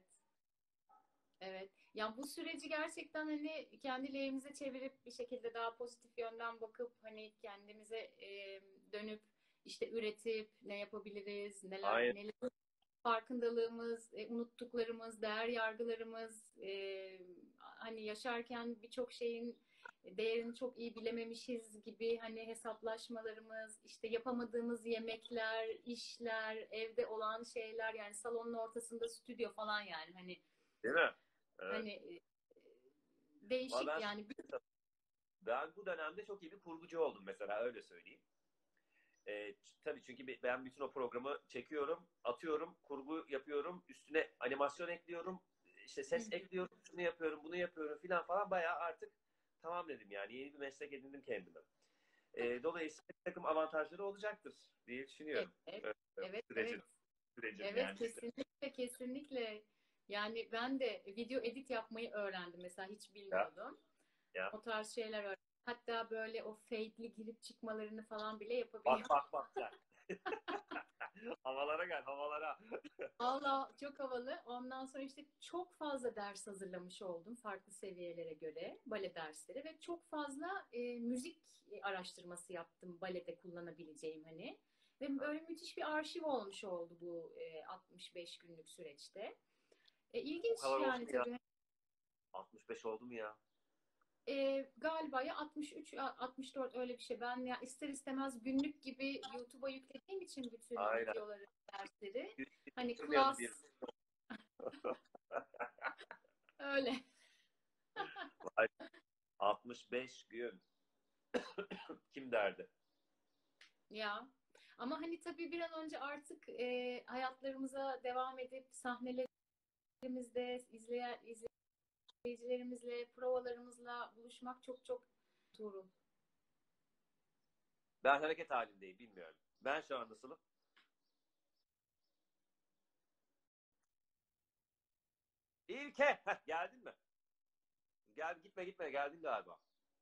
Speaker 2: Evet. Ya bu süreci gerçekten hani kendi lehimize çevirip bir şekilde daha pozitif yönden bakıp hani kendimize e, dönüp işte üretip ne yapabiliriz, neler
Speaker 1: Aynen.
Speaker 2: neler farkındalığımız, e, unuttuklarımız, değer yargılarımız, e, hani yaşarken birçok şeyin değerini çok iyi bilememişiz gibi hani hesaplaşmalarımız, işte yapamadığımız yemekler, işler, evde olan şeyler yani salonun ortasında stüdyo falan yani hani
Speaker 1: Değil mi? Evet.
Speaker 2: hani e,
Speaker 1: Ama
Speaker 2: değişik
Speaker 1: ben,
Speaker 2: yani.
Speaker 1: ben bu dönemde çok iyi bir kurgucu oldum mesela öyle söyleyeyim. E, tabii çünkü ben bütün o programı çekiyorum, atıyorum, kurgu yapıyorum, üstüne animasyon ekliyorum, işte ses ekliyorum, şunu yapıyorum, bunu yapıyorum filan falan bayağı artık tamam dedim yani yeni bir meslek edindim kendime. E, dolayısıyla bir takım avantajları olacaktır diye düşünüyorum.
Speaker 2: Evet,
Speaker 1: Evet,
Speaker 2: evet,
Speaker 1: sürecin,
Speaker 2: evet,
Speaker 1: sürecin
Speaker 2: evet,
Speaker 1: yani.
Speaker 2: kesinlikle, kesinlikle. Yani ben de video edit yapmayı öğrendim mesela hiç
Speaker 1: Ya,
Speaker 2: bilmiyordum.
Speaker 1: ya.
Speaker 2: O tarz şeyler öğrendim. Hatta böyle o fade'li girip çıkmalarını falan bile
Speaker 1: Bak
Speaker 2: yapabiliyorum.
Speaker 1: bak bak sen. Havalara gel havalara.
Speaker 2: Valla çok havalı. Ondan sonra işte çok fazla ders hazırlamış oldum farklı seviyelere göre bale dersleri ve çok fazla e, müzik araştırması yaptım balede kullanabileceğim hani. Ve böyle müthiş bir arşiv olmuş oldu bu e, altmış beş günlük süreçte. E,
Speaker 1: O
Speaker 2: ilginç
Speaker 1: kadar oldu
Speaker 2: yani
Speaker 1: mu ya?
Speaker 2: tabii.
Speaker 1: altmış beş oldu mu ya?
Speaker 2: E, galiba ya altmış üç ya altmış dört öyle bir şey. Ben ya ister istemez günlük gibi YouTube'a yüklediğim için bütün
Speaker 1: Aynen.
Speaker 2: videoları, dersleri hani
Speaker 1: Tutmayalım bir.
Speaker 2: class öyle.
Speaker 1: Vay, altmış beş gün. Kim derdi?
Speaker 2: Ya ama hani tabii bir an önce artık e, hayatlarımıza devam edip sahnelerimizde izleyen izleyicilerimizle, provalarımızla buluşmak çok çok Tuğrul.
Speaker 1: Ben hareket halindeyim bilmiyorum. Ben şu an nasılım? İlke. Heh, geldin mi? Gel gitme gitme geldin galiba.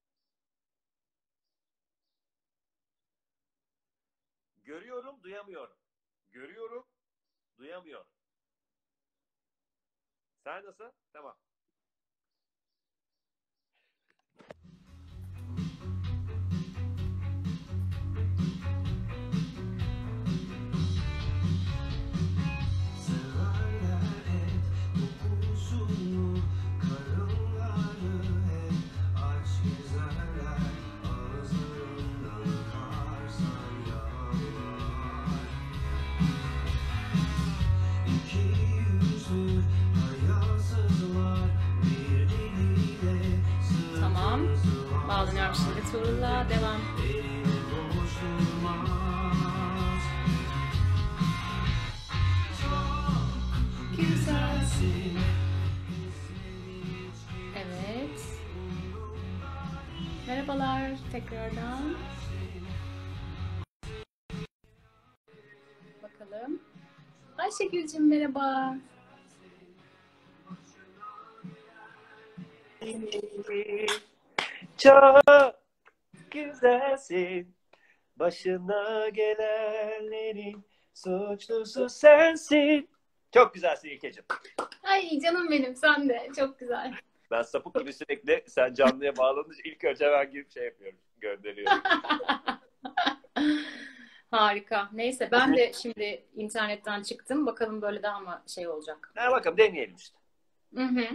Speaker 1: Görüyorum duyamıyorum. Görüyorum duyamıyorum. Sen nasıl? Tamam.
Speaker 3: Severler et kokusunu, karınları hep aç gezerler. Ağızlarından akarsan yağlar. İki yüzlü hayasızlar, bir diliyle
Speaker 2: Tamam.
Speaker 3: sırrımızı
Speaker 2: Bağlanıyorum şimdi Tuğrul'la. Devam.
Speaker 3: elini boş durmaz. Çok güzelsin.
Speaker 2: tekrardan. Bakalım. Ayşegül'cüm merhaba.
Speaker 1: Çok güzelsin. Başına gelenlerin suçlusu sensin. Çok güzelsin İlkeciğim.
Speaker 2: Ay canım benim, sen de çok güzel.
Speaker 1: Ben sapık gibi sürekli sen canlıya bağlanınca ilk önce ben girip şey yapıyorum. Gönderiyorum.
Speaker 2: Harika. Neyse ben de şimdi internetten çıktım. Bakalım böyle daha mı şey olacak.
Speaker 1: Ha, bakalım deneyelim işte.
Speaker 2: Hı hı.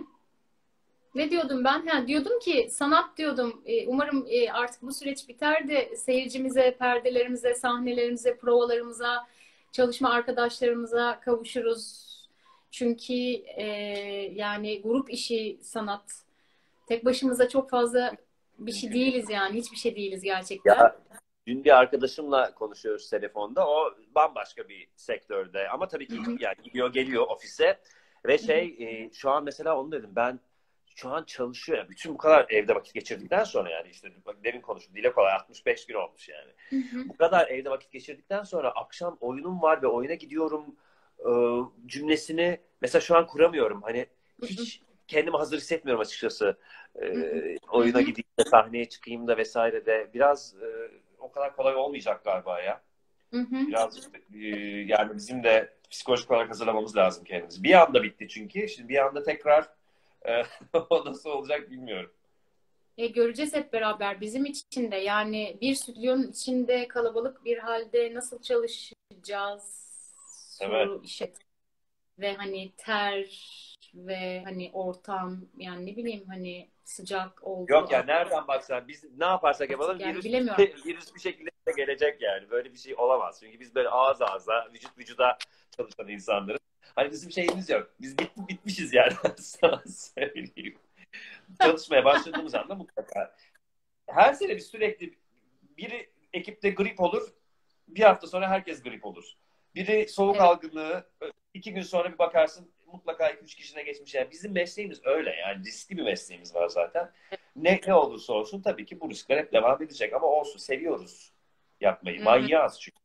Speaker 2: Ne diyordum ben? Ha, diyordum ki sanat diyordum. E, umarım e, artık bu süreç biter de seyircimize, perdelerimize, sahnelerimize, provalarımıza, çalışma arkadaşlarımıza kavuşuruz. Çünkü e, yani grup işi sanat. Tek başımıza çok fazla bir şey değiliz yani. Hiçbir şey değiliz gerçekten.
Speaker 1: Ya dün bir arkadaşımla konuşuyoruz telefonda. O bambaşka bir sektörde. Ama tabii ki
Speaker 2: Hı hı.
Speaker 1: yani gidiyor geliyor ofise. Ve
Speaker 2: Hı hı.
Speaker 1: şey e, şu an mesela onu dedim ben şu an çalışıyor. Yani bütün bu kadar evde vakit geçirdikten sonra yani işte bak demin konuştuk. Dile kolay altmış beş gün olmuş yani.
Speaker 2: Hı hı.
Speaker 1: Bu kadar evde vakit geçirdikten sonra akşam oyunum var ve oyuna gidiyorum e, cümlesini mesela şu an kuramıyorum. Hani
Speaker 2: Hı hı.
Speaker 1: hiç kendimi hazır hissetmiyorum açıkçası. E,
Speaker 2: Hı hı.
Speaker 1: oyuna
Speaker 2: Hı hı.
Speaker 1: gideyim de sahneye çıkayım da vesaire de biraz e, o kadar kolay olmayacak galiba ya.
Speaker 2: Hı hı.
Speaker 1: Biraz e, yani bizim de psikolojik olarak hazırlamamız lazım kendimizi. Bir anda bitti çünkü. Şimdi bir anda tekrar e, o nasıl olacak bilmiyorum.
Speaker 2: E, göreceğiz hep beraber. Bizim için de yani bir stüdyonun içinde kalabalık bir halde nasıl çalışacağız
Speaker 1: Evet.
Speaker 2: soru işareti ve hani ter ve hani ortam yani ne bileyim hani sıcak oldu
Speaker 1: Yok ya nereden baksan biz ne yaparsak yapalım
Speaker 2: yani
Speaker 1: virüs,
Speaker 2: bilemiyorum.
Speaker 1: virüs bir şekilde de gelecek yani. Böyle bir şey olamaz. Çünkü biz böyle ağız ağza, vücut vücuda çalışan insanlarız. Hani bizim şeyimiz yok. Biz bit, bitmişiz yani. Sana söyleyeyim. Çalışmaya başladığımız anda mutlaka. Her sene biz sürekli biri ekipte grip olur. Bir hafta sonra herkes grip olur. Biri soğuk
Speaker 2: Evet.
Speaker 1: algınlığı, iki gün sonra bir bakarsın mutlaka iki üç kişine geçmiş. Yani bizim mesleğimiz öyle yani riskli bir mesleğimiz var zaten. Ne, ne olursa olsun tabii ki bu riskler hep devam edecek ama olsun seviyoruz yapmayı.
Speaker 2: Hı hı.
Speaker 1: Manyağız çünkü.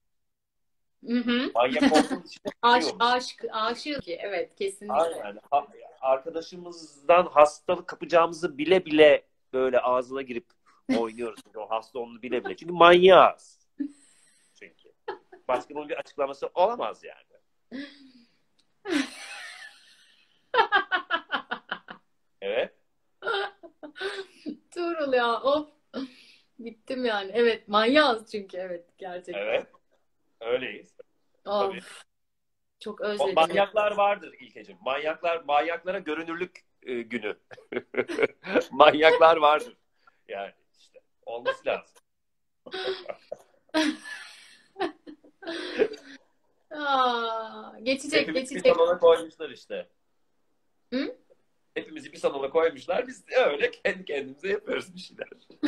Speaker 2: Hı hı.
Speaker 1: Manyak olduğumuz için de
Speaker 2: Aşk,
Speaker 1: seviyoruz.
Speaker 2: aşk, aşık ki evet kesinlikle.
Speaker 1: Aynen. Ha- Arkadaşımızdan hastalık kapacağımızı bile bile böyle ağzına girip oynuyoruz. O hasta olduğunu bile bile. Çünkü manyağız. Çünkü. Başka bunun bir açıklaması olamaz yani. Evet.
Speaker 2: Tuğrul ya of. Bittim yani. Evet manyağız çünkü evet gerçekten.
Speaker 1: Evet. Öyleyiz. Tabii.
Speaker 2: Of çok
Speaker 1: O
Speaker 2: özledim.
Speaker 1: manyaklar vardır İlkeciğim. Manyaklar, manyaklara görünürlük e, günü. Manyaklar vardır. Yani işte olması lazım.
Speaker 2: Aa, geçecek
Speaker 1: Hepimizi bir
Speaker 2: geçecek.
Speaker 1: salona koymuşlar işte.
Speaker 2: Hı?
Speaker 1: Hepimizi bir salona koymuşlar. Biz de öyle kendi kendimize yapıyoruz bir şeyler.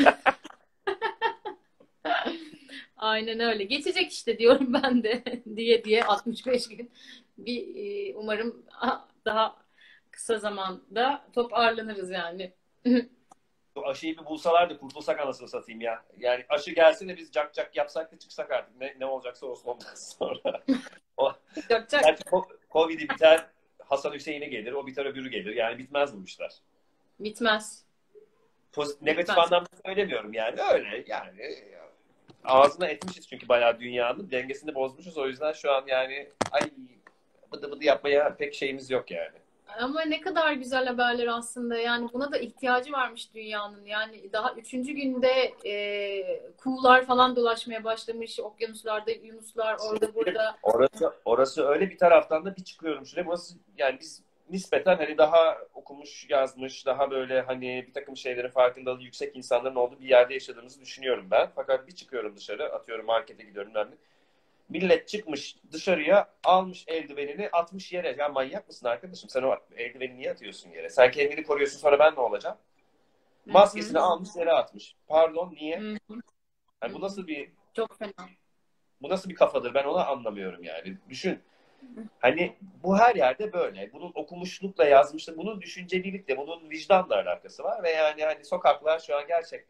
Speaker 2: Aynen öyle. Geçecek işte diyorum ben de diye diye altmış beş gün. Bir e, umarım ah, daha kısa zamanda toparlanırız yani.
Speaker 1: Bu aşıyı bir bulsalar da kurtulsak anasını satayım ya. Yani aşı gelse de biz cak cak yapsak da çıksak artık. Ne, ne olacaksa olsun ondan sonra. O,
Speaker 2: Çak çak.
Speaker 1: belki Covid'i biter, Hasan Hüseyin'i gelir, o biter öbürü gelir. Yani bitmez bu işler.
Speaker 2: Bitmez.
Speaker 1: Pozitif, negatif
Speaker 2: Bitmez.
Speaker 1: anlamda söylemiyorum yani. Öyle yani. Ağzına etmişiz çünkü bayağı dünyanın. Dengesini bozmuşuz. O yüzden şu an yani ay bıdı bıdı yapmaya pek şeyimiz yok yani.
Speaker 2: Ama ne kadar güzel haberler aslında. Yani buna da ihtiyacı varmış dünyanın. Yani daha üçüncü günde e, kuğular falan dolaşmaya başlamış. Okyanuslarda yunuslar orada burada.
Speaker 1: Orası, orası öyle bir taraftan da bir çıkıyorum şuraya. Burası yani biz nispeten hani daha okumuş, yazmış, daha böyle hani bir takım şeylerin farkındalığı yüksek insanların olduğu bir yerde yaşadığımızı düşünüyorum ben. Fakat bir çıkıyorum dışarı, atıyorum markete gidiyorum ben de. Millet çıkmış dışarıya, almış eldivenini, atmış yere. Ya manyak mısın arkadaşım? Sen o eldiveni niye atıyorsun yere? Sen kendini koruyorsun, sonra ben ne olacağım? Maskesini
Speaker 2: Hı hı.
Speaker 1: almış yere atmış. Pardon, niye?
Speaker 2: Hı hı.
Speaker 1: Yani bu nasıl bir
Speaker 2: Çok fena.
Speaker 1: bu nasıl bir kafadır? Ben onu anlamıyorum yani. Düşün. Hani bu her yerde böyle. Bunun okumuşlukla, yazmışlık, bunun düşüncelilikle, bunun vicdanla alakası var ve yani hani sokaklar şu an gerçekten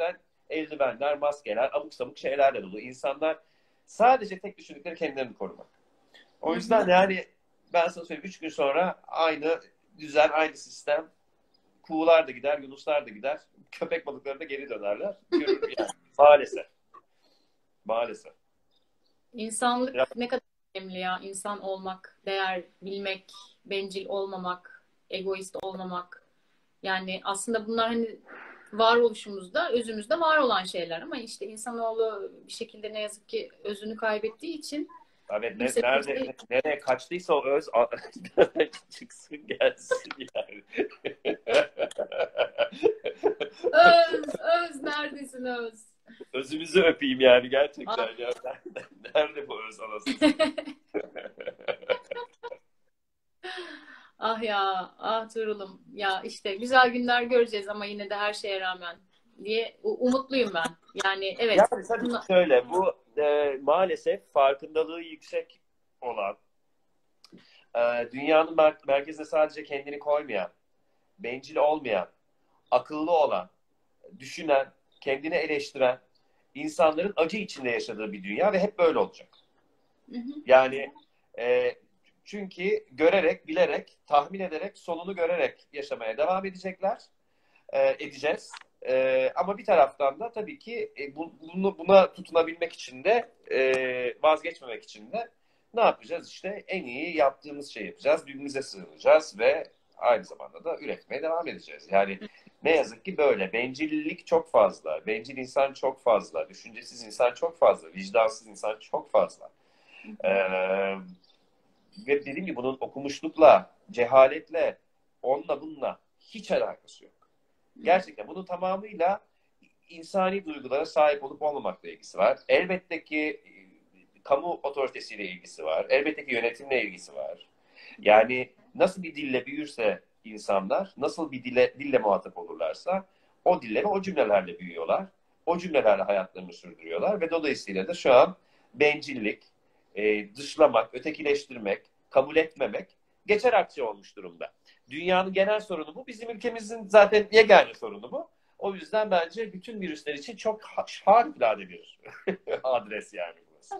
Speaker 1: eldivenler, maskeler, abuk sabuk şeylerle dolu. İnsanlar sadece tek düşündükleri kendilerini korumak. O yüzden yani ben sana söyleyeyim, üç gün sonra aynı düzen, aynı sistem. Kuğular da gider, yunuslar da gider. Köpek balıkları da geri dönerler. Görür yani. Maalesef. Maalesef.
Speaker 2: İnsanlık
Speaker 1: Ya,
Speaker 2: ne kadar önemli ya. İnsan olmak, değer bilmek, bencil olmamak, egoist olmamak. Yani aslında bunlar hani varoluşumuzda, özümüzde var olan şeyler ama işte insanoğlu bir şekilde ne yazık ki özünü kaybettiği için
Speaker 1: evet, ne,
Speaker 2: kimse
Speaker 1: nerede,
Speaker 2: kimseyi
Speaker 1: nereye kaçtıysa o öz çıksın gelsin yani.
Speaker 2: öz, öz neredesin öz?
Speaker 1: Özümüzü öpeyim yani gerçekten ya. Nerede bu öz anasını?
Speaker 2: Ah ya, ah Tuğrul'um. Ya işte güzel günler göreceğiz ama yine de her şeye rağmen diye u- umutluyum ben. Yani evet.
Speaker 1: Yani tabii
Speaker 2: Bunla...
Speaker 1: şöyle, bu e, maalesef farkındalığı yüksek olan, e, dünyanın mer- merkezine sadece kendini koymayan, bencil olmayan, akıllı olan, düşünen, kendini eleştiren insanların acı içinde yaşadığı bir dünya ve hep böyle olacak.
Speaker 2: Hı hı.
Speaker 1: Yani e, çünkü görerek, bilerek, tahmin ederek, sonunu görerek yaşamaya devam edecekler, e, edeceğiz. E, ama bir taraftan da tabii ki e, bu, bunu, buna tutunabilmek için de e, vazgeçmemek için de ne yapacağız? İşte en iyi yaptığımız şeyi yapacağız, birbirimize sığınacağız ve aynı zamanda da üretmeye devam edeceğiz. Yani ne yazık ki böyle. Bencillik çok fazla, bencil insan çok fazla, düşüncesiz insan çok fazla, vicdansız insan çok fazla. Ee, ve dediğim gibi bunun okumuşlukla, cehaletle, onunla bununla hiç alakası yok. Gerçekten bunun tamamıyla insani duygulara sahip olup olmamakla ilgisi var. Elbette ki e, kamu otoritesiyle ilgisi var. Elbette ki yönetimle ilgisi var. Yani nasıl bir dille büyürse insanlar, nasıl bir dille, dille muhatap olurlarsa o dille ve o cümlelerle büyüyorlar. O cümlelerle hayatlarını sürdürüyorlar ve dolayısıyla da şu an bencillik, e, dışlamak, ötekileştirmek, kabul etmemek geçer akçe olmuş durumda. Dünyanın genel sorunu bu. Bizim ülkemizin zaten yegane sorunu bu. O yüzden bence bütün virüsler için çok harikulade bir adres yani burası.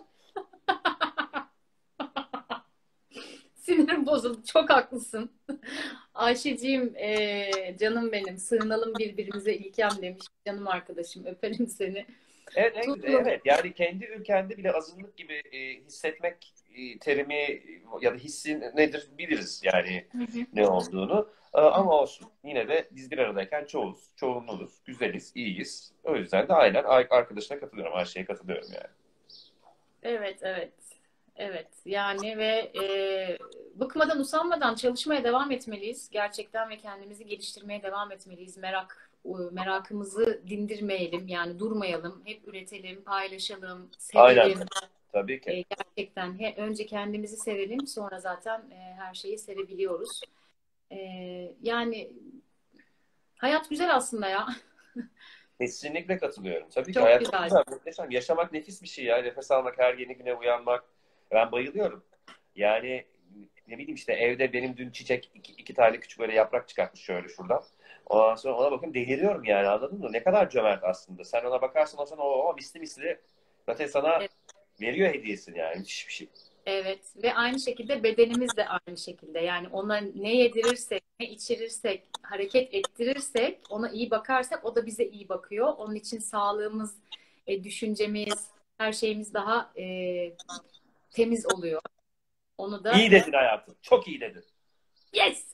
Speaker 2: Sinirim bozuldu. Çok haklısın. Ayşeciğim, e, canım benim. Sığınalım birbirimize İlkem demiş. Canım arkadaşım. Öperim seni.
Speaker 1: Evet, en güzel,
Speaker 2: Tuğrul.
Speaker 1: evet. Yani kendi ülkende bile azınlık gibi e, hissetmek e, terimi ya da hissi nedir biliriz yani
Speaker 2: Hı hı.
Speaker 1: ne olduğunu. E, ama olsun. Yine de biz bir aradayken çoğuz, çoğunluğuz, güzeliz, iyiyiz. O yüzden de aynen arkadaşına katılıyorum, her şeye katılıyorum yani.
Speaker 2: Evet, evet. Evet. Yani ve e, bıkmadan, usanmadan çalışmaya devam etmeliyiz. Gerçekten ve kendimizi geliştirmeye devam etmeliyiz. Merak merakımızı dindirmeyelim. Yani durmayalım. Hep üretelim, paylaşalım,
Speaker 1: Aynen,
Speaker 2: sevelim.
Speaker 1: tabii
Speaker 2: E,
Speaker 1: ki.
Speaker 2: gerçekten he, önce kendimizi sevelim, sonra zaten e, her şeyi sevebiliyoruz. E, yani hayat güzel aslında ya.
Speaker 1: Kesinlikle katılıyorum. Tabii ki
Speaker 2: Çok
Speaker 1: hayat çok
Speaker 2: güzel.
Speaker 1: güzel, muhteşem. Yaşamak nefis bir şey ya. Nefes almak, her yeni güne uyanmak. Ben bayılıyorum. Yani ne bileyim işte evde benim dün çiçek iki, iki tane küçük böyle yaprak çıkartmış şöyle şuradan. Ondan sonra ona bakın deliriyorum yani, anladın mı? Ne kadar cömert aslında. Sen ona bakarsan o sana o misli misli zaten sana
Speaker 2: Evet.
Speaker 1: veriyor hediyesini yani. Müthiş bir şey.
Speaker 2: Evet ve aynı şekilde bedenimiz de aynı şekilde. Yani ona ne yedirirsek, ne içirirsek, hareket ettirirsek, ona iyi bakarsak o da bize iyi bakıyor. Onun için sağlığımız, e, düşüncemiz, her şeyimiz daha e, temiz oluyor. Onu da
Speaker 1: İyi dedin hayatım. Çok iyi dedin.
Speaker 2: yes.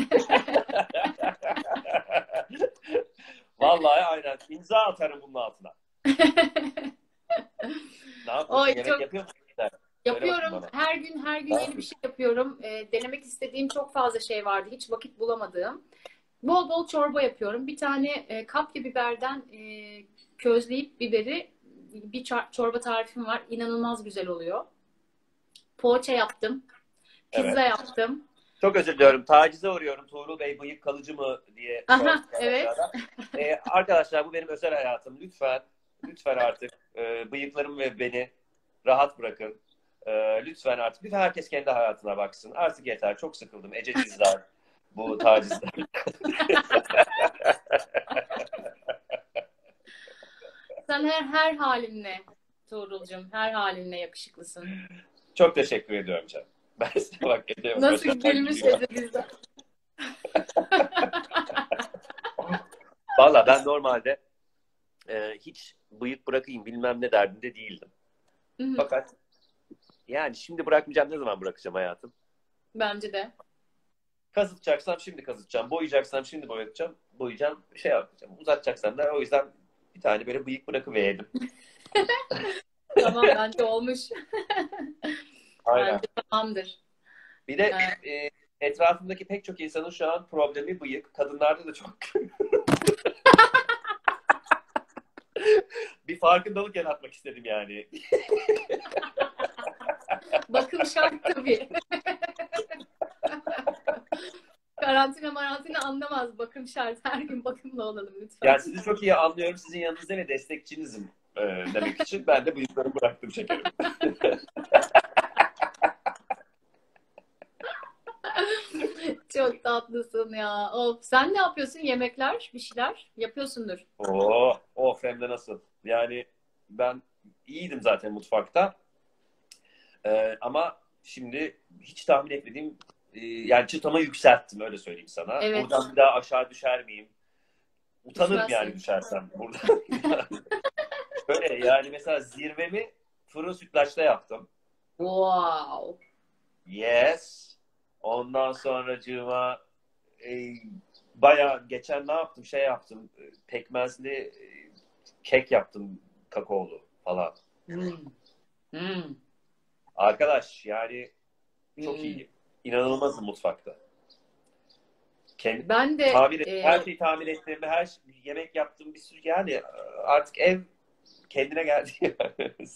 Speaker 1: Vallahi aynen. İmza atarım bunun altına. Ne yapıyorsun?
Speaker 2: Oy
Speaker 1: Yemek
Speaker 2: çok
Speaker 1: yapıyor musun? Söyle bakayım
Speaker 2: yapıyorum.
Speaker 1: bana.
Speaker 2: Her gün her gün yeni bir şey yapıyorum. E, denemek istediğim çok fazla şey vardı. Hiç vakit bulamadığım. Bol bol çorba yapıyorum. Bir tane e, kapya biberden e, közleyip biberi bir çor- çorba tarifim var. İnanılmaz güzel oluyor. Poğaça yaptım. Pizza
Speaker 1: Evet.
Speaker 2: yaptım.
Speaker 1: Çok özür diliyorum. Tacize uğruyorum. Tuğrul Bey bıyık kalıcı mı diye
Speaker 2: Aha,
Speaker 1: sorduk
Speaker 2: evet.
Speaker 1: aşağıda. Ee, arkadaşlar bu benim özel hayatım. Lütfen, lütfen artık e, bıyıklarımı ve beni rahat bırakın. E, lütfen artık. Lütfen herkes kendi hayatına baksın. Artık yeter. Çok sıkıldım. Ece Dizdar. Bu tacizler.
Speaker 2: Sen her her halinle Tuğrul'cum, her halinle yakışıklısın.
Speaker 1: Çok teşekkür ediyorum canım. Ben size bak ediyorum.
Speaker 2: Nasıl
Speaker 1: Başarılar
Speaker 2: gülmüş
Speaker 1: diliyorum.
Speaker 2: Ece bizden.
Speaker 1: Valla ben normalde e, hiç bıyık bırakayım bilmem ne derdinde değildim.
Speaker 2: Hı hı,
Speaker 1: Fakat yani şimdi bırakmayacağım, ne zaman bırakacağım hayatım?
Speaker 2: bence de.
Speaker 1: Kazıtacaksam şimdi kazıtacağım. Boyayacaksam şimdi boyatacağım. Boyayacağım. Şey yapacağım. Uzatacaksam da o yüzden bir tane böyle bıyık bırakıverdim.
Speaker 2: Tamam, bence olmuş.
Speaker 1: Aynen.
Speaker 2: Bence tamamdır.
Speaker 1: Bir de
Speaker 2: Evet.
Speaker 1: e, etrafımdaki pek çok insanın şu an problemi bıyık. Kadınlarda da çok bir farkındalık yaratmak istedim yani.
Speaker 2: Bakım şart tabii. Karantina marantina anlamaz. Bakım şart. Her gün bakımla olalım lütfen.
Speaker 1: Yani sizi çok iyi anlıyorum. Sizin yanınızda ve destekçinizim e, demek için ben de bıyıklarımı bıraktım şekerim.
Speaker 2: Çok tatlısın ya. Of. Sen ne yapıyorsun? Yemekler, bir şeyler yapıyorsundur.
Speaker 1: Oo, of hem de nasıl. Yani ben iyiydim zaten mutfakta. E, ama şimdi hiç tahmin etmediğim e, yani çıtamı yükselttim, öyle söyleyeyim sana.
Speaker 2: Evet.
Speaker 1: Buradan bir daha aşağı düşer miyim? Utanırım yani
Speaker 2: Düşmezsin.
Speaker 1: düşersem buradan. Öyle yani, mesela zirvemi fırın sütlaçta yaptım.
Speaker 2: Wow.
Speaker 1: Yes. Ondan sonracığıma e, bayağı geçen ne yaptım? Şey yaptım. e, Pekmezli e, kek yaptım, kakaolu falan.
Speaker 2: Hmm. Hmm.
Speaker 1: Arkadaş yani çok
Speaker 2: Hmm.
Speaker 1: iyi. İnanılmazım mutfakta. Kendi,
Speaker 2: Ben de
Speaker 1: tamir,
Speaker 2: e,
Speaker 1: her şeyi tamir ettiğim, her şey- yemek yaptığım bir sürü yani artık ev kendine geldi yani.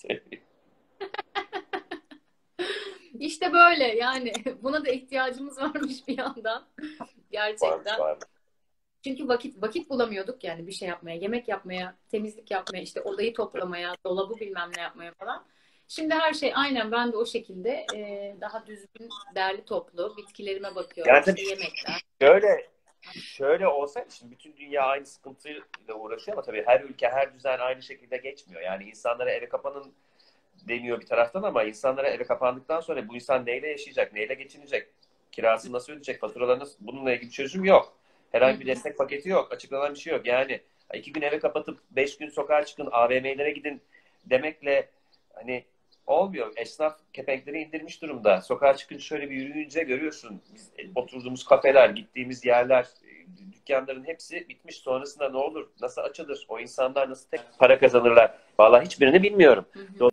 Speaker 2: işte böyle yani buna da ihtiyacımız varmış bir yandan
Speaker 1: Varmış,
Speaker 2: gerçekten.
Speaker 1: varmış.
Speaker 2: Çünkü vakit vakit bulamıyorduk yani bir şey yapmaya, yemek yapmaya, temizlik yapmaya, işte odayı toplamaya, dolabı bilmem ne yapmaya falan. Şimdi her şey aynen, ben de o şekilde e, daha düzgün, derli toplu bitkilerime bakıyorum.
Speaker 1: Yani
Speaker 2: İşte
Speaker 1: tabii
Speaker 2: yemekler.
Speaker 1: şöyle şöyle olsaydı, şimdi bütün dünya aynı sıkıntıyla uğraşıyor ama tabii her ülke, her düzen aynı şekilde geçmiyor. Yani insanlara eve kapanın deniyor bir taraftan ama insanlara eve kapandıktan sonra bu insan neyle yaşayacak, neyle geçinecek, kirasını nasıl ödeyecek, faturalarını nasıl, bununla ilgili çözüm yok.
Speaker 2: Hı
Speaker 1: Herhangi bir
Speaker 2: hı.
Speaker 1: destek paketi yok, açıklanan bir şey yok. Yani iki gün eve kapatıp beş gün sokağa çıkın, A V M'lere gidin demekle hani olmuyor. Esnaf kepenkleri indirmiş durumda. Sokağa çıkınca şöyle bir yürüyünce görüyorsun. Biz oturduğumuz kafeler, gittiğimiz yerler, dükkanların hepsi bitmiş. Sonrasında ne olur, nasıl açılır, o insanlar nasıl tek para kazanırlar? Vallahi hiçbirini bilmiyorum.
Speaker 2: Hı hı.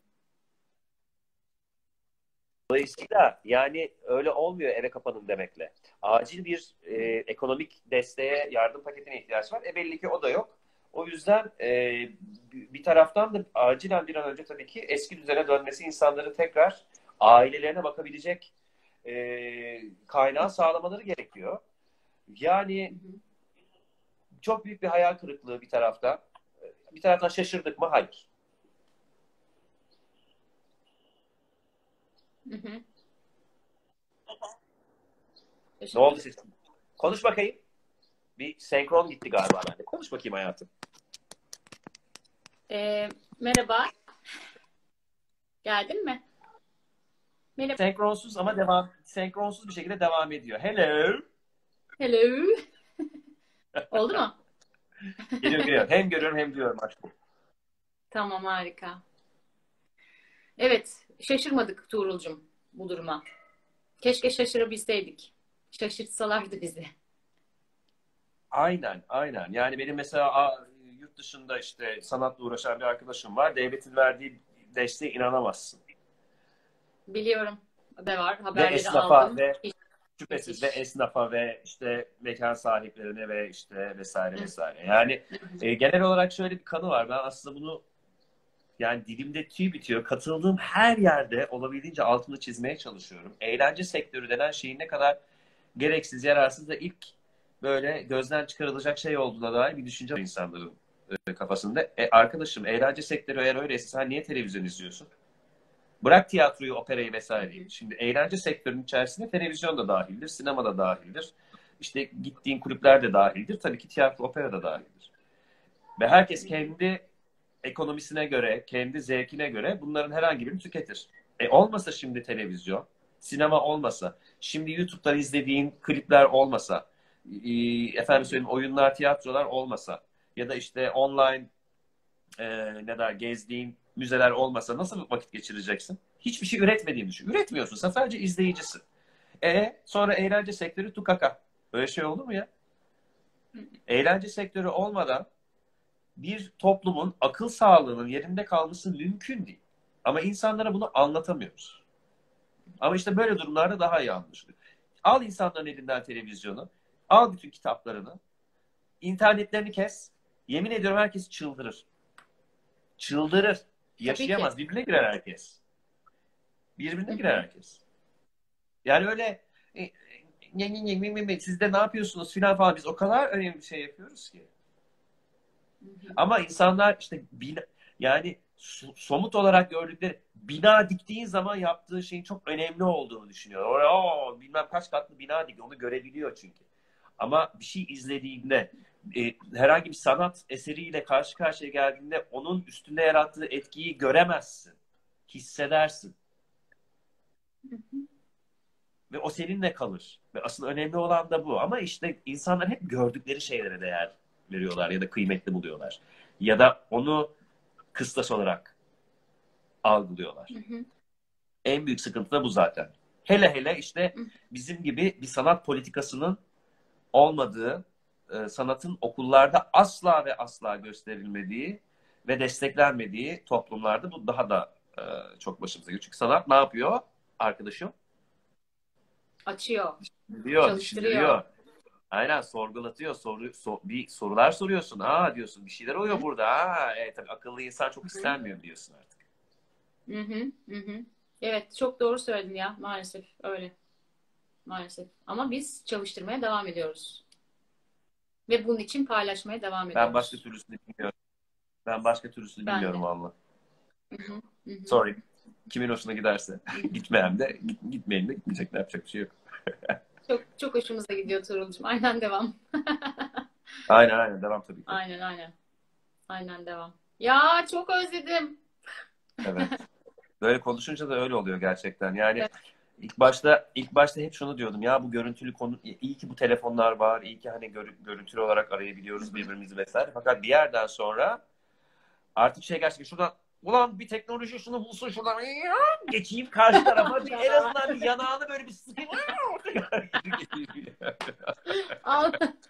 Speaker 1: Dolayısıyla yani öyle olmuyor eve kapanın demekle. Acil bir e, ekonomik desteğe, yardım paketine ihtiyaç var. E belli ki o da yok. O yüzden e, bir taraftan da acilen bir an önce tabii ki eski düzene dönmesi, insanların tekrar ailelerine bakabilecek e, kaynağı sağlamaları gerekiyor. Yani
Speaker 2: Hı hı.
Speaker 1: çok büyük bir hayal kırıklığı bir taraftan. Bir taraftan şaşırdık mı? Hayır.
Speaker 2: Hı hı.
Speaker 1: Ne oldu
Speaker 2: Şaşırmadık.
Speaker 1: sesin? Konuş bakayım. Bir senkron gitti galiba bende. Konuş bakayım hayatım.
Speaker 2: E, merhaba. Geldin mi? Merhaba.
Speaker 1: Senkronsuz ama devam, senkronsuz bir şekilde devam ediyor. Hello.
Speaker 2: Hello. Oldu mu?
Speaker 1: Geliyor geliyor. Hem görüyorum hem diyorum aşkım.
Speaker 2: Tamam, harika. Evet, şaşırmadık Tuğrul'cum bu duruma. Keşke şaşırabilseydik. Şaşırtsalardı bizi.
Speaker 1: Aynen, aynen. Yani benim mesela a, yurt dışında işte sanatla uğraşan bir arkadaşım var. Devletin verdiği desteğe inanamazsın.
Speaker 2: Biliyorum. Ve var.
Speaker 1: Ve
Speaker 2: Haberleri
Speaker 1: esnafa
Speaker 2: aldım.
Speaker 1: ve
Speaker 2: Hiç,
Speaker 1: şüphesiz ve
Speaker 2: müthiş.
Speaker 1: esnafa ve işte mekan sahiplerine ve işte vesaire
Speaker 2: Hı
Speaker 1: vesaire. Yani
Speaker 2: hı.
Speaker 1: e, genel olarak şöyle bir kanı var. Ben aslında bunu yani dilimde tüy bitiyor. Katıldığım her yerde olabildiğince altını çizmeye çalışıyorum. Eğlence sektörü denen şeyin ne kadar gereksiz, yararsız da ilk böyle gözden çıkarılacak şey olduğuna dair bir düşünce var insanların e, kafasında. E, arkadaşım, eğlence sektörü eğer öyleyse sen niye televizyon izliyorsun? Bırak tiyatroyu, operayı
Speaker 2: Hı
Speaker 1: vesaireyi.
Speaker 2: hı.
Speaker 1: Şimdi eğlence sektörünün içerisinde televizyon da dahildir, sinema da dahildir. İşte gittiğin kulüpler de dahildir. Tabii ki tiyatro, opera da dahildir. Ve herkes kendi ekonomisine göre, kendi zevkine göre bunların herhangi birini tüketir. E olmasa şimdi televizyon, sinema olmasa, şimdi YouTube'dan izlediğin klipler olmasa, e, efendim söyleyeyim oyunlar, tiyatrolar olmasa ya da işte online e, ne der gezdiğin müzeler olmasa nasıl vakit geçireceksin? Hiçbir şey üretmediğini düşün. Üretmiyorsun. Sen sadece izleyicisin. E sonra eğlence sektörü tukaka. Böyle şey olur mu ya? Eğlence sektörü olmadan bir toplumun akıl sağlığının yerinde kalması mümkün değil. Ama insanlara bunu anlatamıyoruz. Ama işte böyle durumlarda daha iyi anlaşılıyor. Al insanların elinden televizyonu, al bütün kitaplarını, internetlerini kes. Yemin ediyorum herkes çıldırır. Çıldırır. Yaşayamaz. Birbirine girer herkes. Birbirine girer herkes. Yani öyle e, e, siz de ne yapıyorsunuz filan falan, biz o kadar önemli bir şey yapıyoruz ki. Ama insanlar işte bina, yani somut olarak gördükleri bina diktiğin zaman yaptığı şeyin çok önemli olduğunu düşünüyor. O bilmem kaç katlı bina dik, onu görebiliyor çünkü. Ama bir şey izlediğinde e, herhangi bir sanat eseriyle karşı karşıya geldiğinde onun üstünde yarattığı etkiyi göremezsin. Hissedersin. Ve o seninle kalır. Ve asıl önemli olan da bu. Ama işte insanlar hep gördükleri şeylere değer veriyorlar ya da kıymetli buluyorlar. Ya da onu kıstas olarak algılıyorlar. Hı hı. En büyük sıkıntı da bu zaten. Hele hele işte bizim gibi bir sanat politikasının olmadığı, e, sanatın okullarda asla ve asla gösterilmediği ve desteklenmediği toplumlarda bu daha da e, çok başımıza geliyor. Çünkü sanat ne yapıyor arkadaşım?
Speaker 2: Açıyor.
Speaker 1: Diyor, çalıştırıyor. Aynen, sorgulatıyor. Soru, so, bir sorular soruyorsun. Ha diyorsun, bir şeyler oluyor burada. Ha, evet, tabii akıllı insan çok istenmiyor diyorsun artık.
Speaker 2: Hı hı, hı hı. Evet, çok doğru söyledin ya. Maalesef öyle. Maalesef. Ama biz çalıştırmaya devam ediyoruz. Ve bunun için paylaşmaya devam ediyoruz.
Speaker 1: Ben başka türlüsünü bilmiyorum. Ben başka türlüsünü
Speaker 2: ben
Speaker 1: bilmiyorum
Speaker 2: de.
Speaker 1: valla.
Speaker 2: Hı hı, hı.
Speaker 1: Sorry. Kimin hoşuna giderse. Gitmeyen de, git, gitmeyen de gitmeyecek. Ne yapacak bir şey yok.
Speaker 2: Çok çok hoşumuza gidiyor Tuğrul'cum. Aynen devam.
Speaker 1: Aynen aynen devam tabii ki.
Speaker 2: Aynen aynen. Aynen devam. Ya çok özledim.
Speaker 1: Evet. Böyle konuşunca da öyle oluyor gerçekten. Yani
Speaker 2: Evet.
Speaker 1: ilk başta ilk başta hep şunu diyordum. Ya bu görüntülü konu, iyi ki bu telefonlar var. İyi ki hani gör, görüntülü olarak arayabiliyoruz birbirimizi vesaire. Fakat bir yerden sonra artık şey gerçekten şuradan ulan bir teknoloji şunu bulsun şuradan geçeyim karşı tarafa, bir en azından bir yanağını böyle bir sıkayım.
Speaker 2: Al.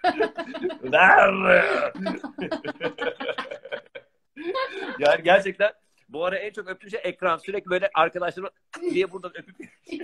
Speaker 1: Yani gerçekten bu ara en çok öptüğüm şey ekran. Sürekli böyle arkadaşlarım diye buradan öpüp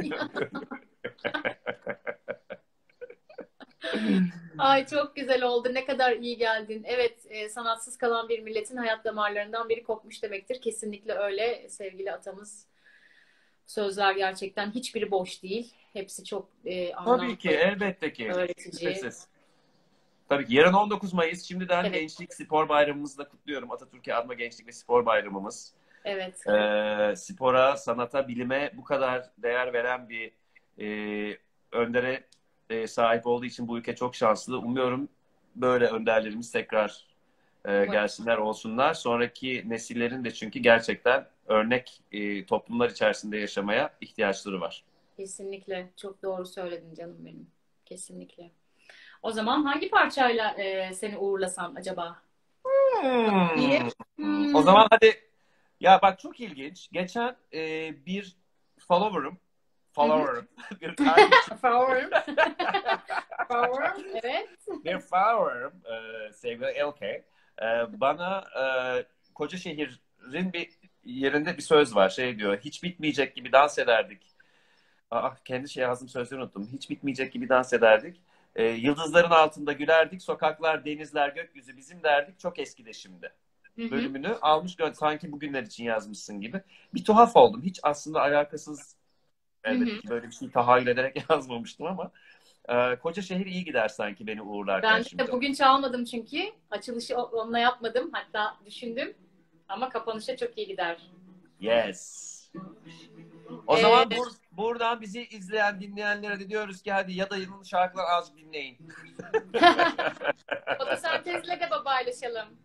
Speaker 2: Ay çok güzel oldu. Ne kadar iyi geldin. Evet, e, sanatsız kalan bir milletin hayat damarlarından biri kopmuş demektir. Kesinlikle öyle sevgili atamız. Sözler gerçekten hiçbiri boş değil. Hepsi çok e, anlamlı.
Speaker 1: Tabii ki, elbette ki.
Speaker 2: Öğretici.
Speaker 1: Şüphesiz. Tabii ki. Yarın on dokuz Mayıs. Şimdiden
Speaker 2: Evet.
Speaker 1: Gençlik Spor Bayramımızı da kutluyorum. Atatürk'e Anma Gençlik ve Spor Bayramımız.
Speaker 2: Evet.
Speaker 1: Ee, spora, sanata, bilime bu kadar değer veren bir e, öndere e, sahip olduğu için bu ülke çok şanslı. Umuyorum böyle önderlerimiz tekrar e, gelsinler, olsunlar. Sonraki nesillerin de çünkü gerçekten örnek e, toplumlar içerisinde yaşamaya ihtiyaçları var.
Speaker 2: Kesinlikle. Çok doğru söyledin canım benim. Kesinlikle. O zaman hangi parçayla e, seni uğurlasam acaba?
Speaker 1: Hmm.
Speaker 2: Diye. Hmm.
Speaker 1: O zaman hadi. Ya bak çok ilginç. Geçen e, bir follower'ım follower'ım bir takipçi
Speaker 2: Follower'ım. Follower'ım, evet.
Speaker 1: bir follower'ım e, sevgili Elke e, bana e, Kocaşehir'in bir yerinde bir söz var. Şey diyor. Hiç bitmeyecek gibi dans ederdik. Aa, kendi şey yazdım, sözleri unuttum. Hiç bitmeyecek gibi dans ederdik. E, yıldızların altında gülerdik. Sokaklar, denizler, gökyüzü bizim derdik. Çok eskide şimdi. Bölümünü almış, sanki bugünler için yazmışsın gibi. Bir tuhaf oldum. Hiç aslında alakasız, elbette ki böyle bir şey tahayyül ederek yazmamıştım ama e, Kocaşehir iyi gider sanki beni uğurlarken
Speaker 2: Ben
Speaker 1: şimdi.
Speaker 2: de bugün çalmadım çünkü. Açılışı onunla yapmadım. Hatta düşündüm. Ama kapanışa çok iyi gider.
Speaker 1: Yes. O
Speaker 2: Ee,
Speaker 1: zaman bur buradan bizi izleyen, dinleyenlere de diyoruz ki hadi ya da yılın şarkılar azıcık dinleyin.
Speaker 2: Fotosentezle de paylaşalım.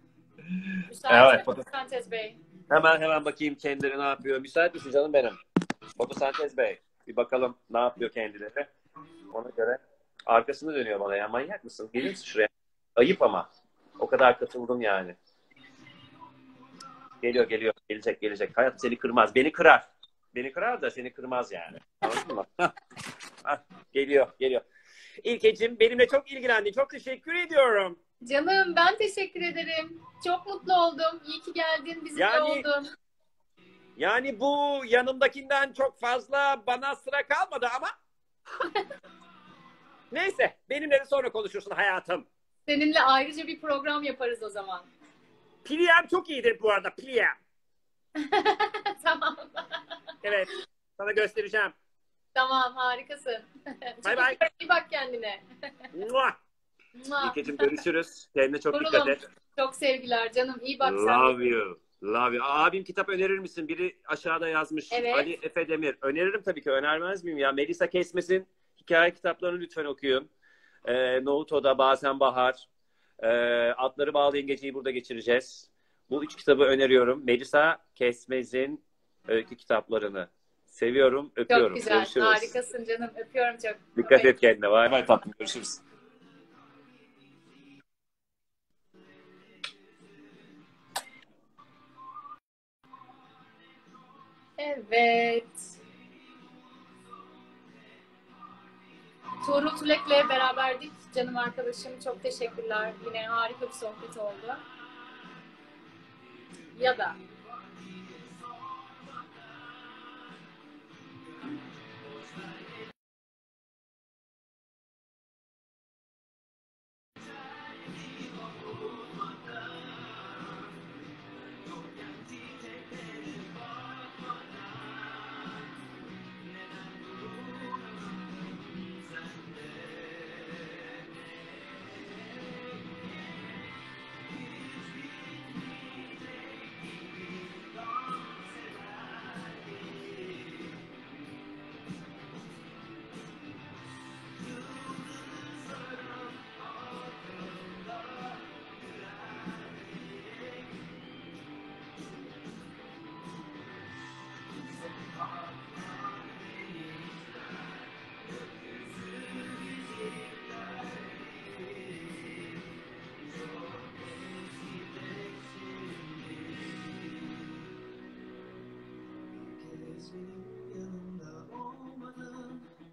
Speaker 2: Müsait mi
Speaker 1: Evet. foto-
Speaker 2: Fotosentez Bey?
Speaker 1: Hemen hemen bakayım kendileri ne yapıyor. Müsait misin canım benim? Fotosentez Bey. Bir bakalım ne yapıyor kendileri. Ona göre arkasını dönüyor bana ya. Manyak mısın? Gelir misin şuraya? Ayıp ama. O kadar katıldım yani. Geliyor geliyor. Gelecek gelecek. Hayat seni kırmaz. Beni kırar. Beni kırar da seni kırmaz yani. Anladın mı? Hah, hah, geliyor geliyor. İlkeciğim benimle çok ilgilendin. Çok teşekkür ediyorum.
Speaker 2: Canım ben teşekkür ederim. Çok mutlu oldum. İyi ki geldin, bizimle
Speaker 1: Yani-
Speaker 2: oldun.
Speaker 1: Yani bu yanımdakinden çok fazla bana sıra kalmadı ama neyse benimle de sonra konuşursun hayatım.
Speaker 2: Seninle ayrıca bir program yaparız o zaman.
Speaker 1: Piliyem çok iyidir bu arada piliyem.
Speaker 2: Tamam.
Speaker 1: Evet sana göstereceğim.
Speaker 2: Tamam, harikasın.
Speaker 1: Bay bay.
Speaker 2: İyi bak kendine.
Speaker 1: Mua.
Speaker 2: Mua.
Speaker 1: İlkeciğim görüşürüz. Kendine çok
Speaker 2: Kurulum.
Speaker 1: dikkat et.
Speaker 2: Çok sevgiler canım. İyi bak sen.
Speaker 1: Love you. Love you. Abim kitap önerir misin? Biri aşağıda yazmış.
Speaker 2: Evet.
Speaker 1: Ali Efe Demir. Öneririm tabii ki. Önermez miyim ya? Melisa Kesmes'in hikaye kitaplarını lütfen okuyun. Ee, Naruto'da Bazen Bahar. Ee, Atları Bağlayan Geceyi burada geçireceğiz. Bu üç kitabı öneriyorum. Melisa Kesmez'in öykü kitaplarını. Seviyorum, öpüyorum.
Speaker 2: Çok güzel.
Speaker 1: Görüşürüz.
Speaker 2: Harikasın canım. Öpüyorum çok.
Speaker 1: Dikkat et kendine. Bay bay tatlım. Görüşürüz.
Speaker 2: Evet. Tuğrul Tülek'le beraberdik canım arkadaşım. Çok teşekkürler. Yine harika bir sohbet oldu. Ya da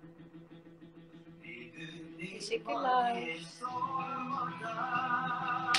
Speaker 2: teşekkürler.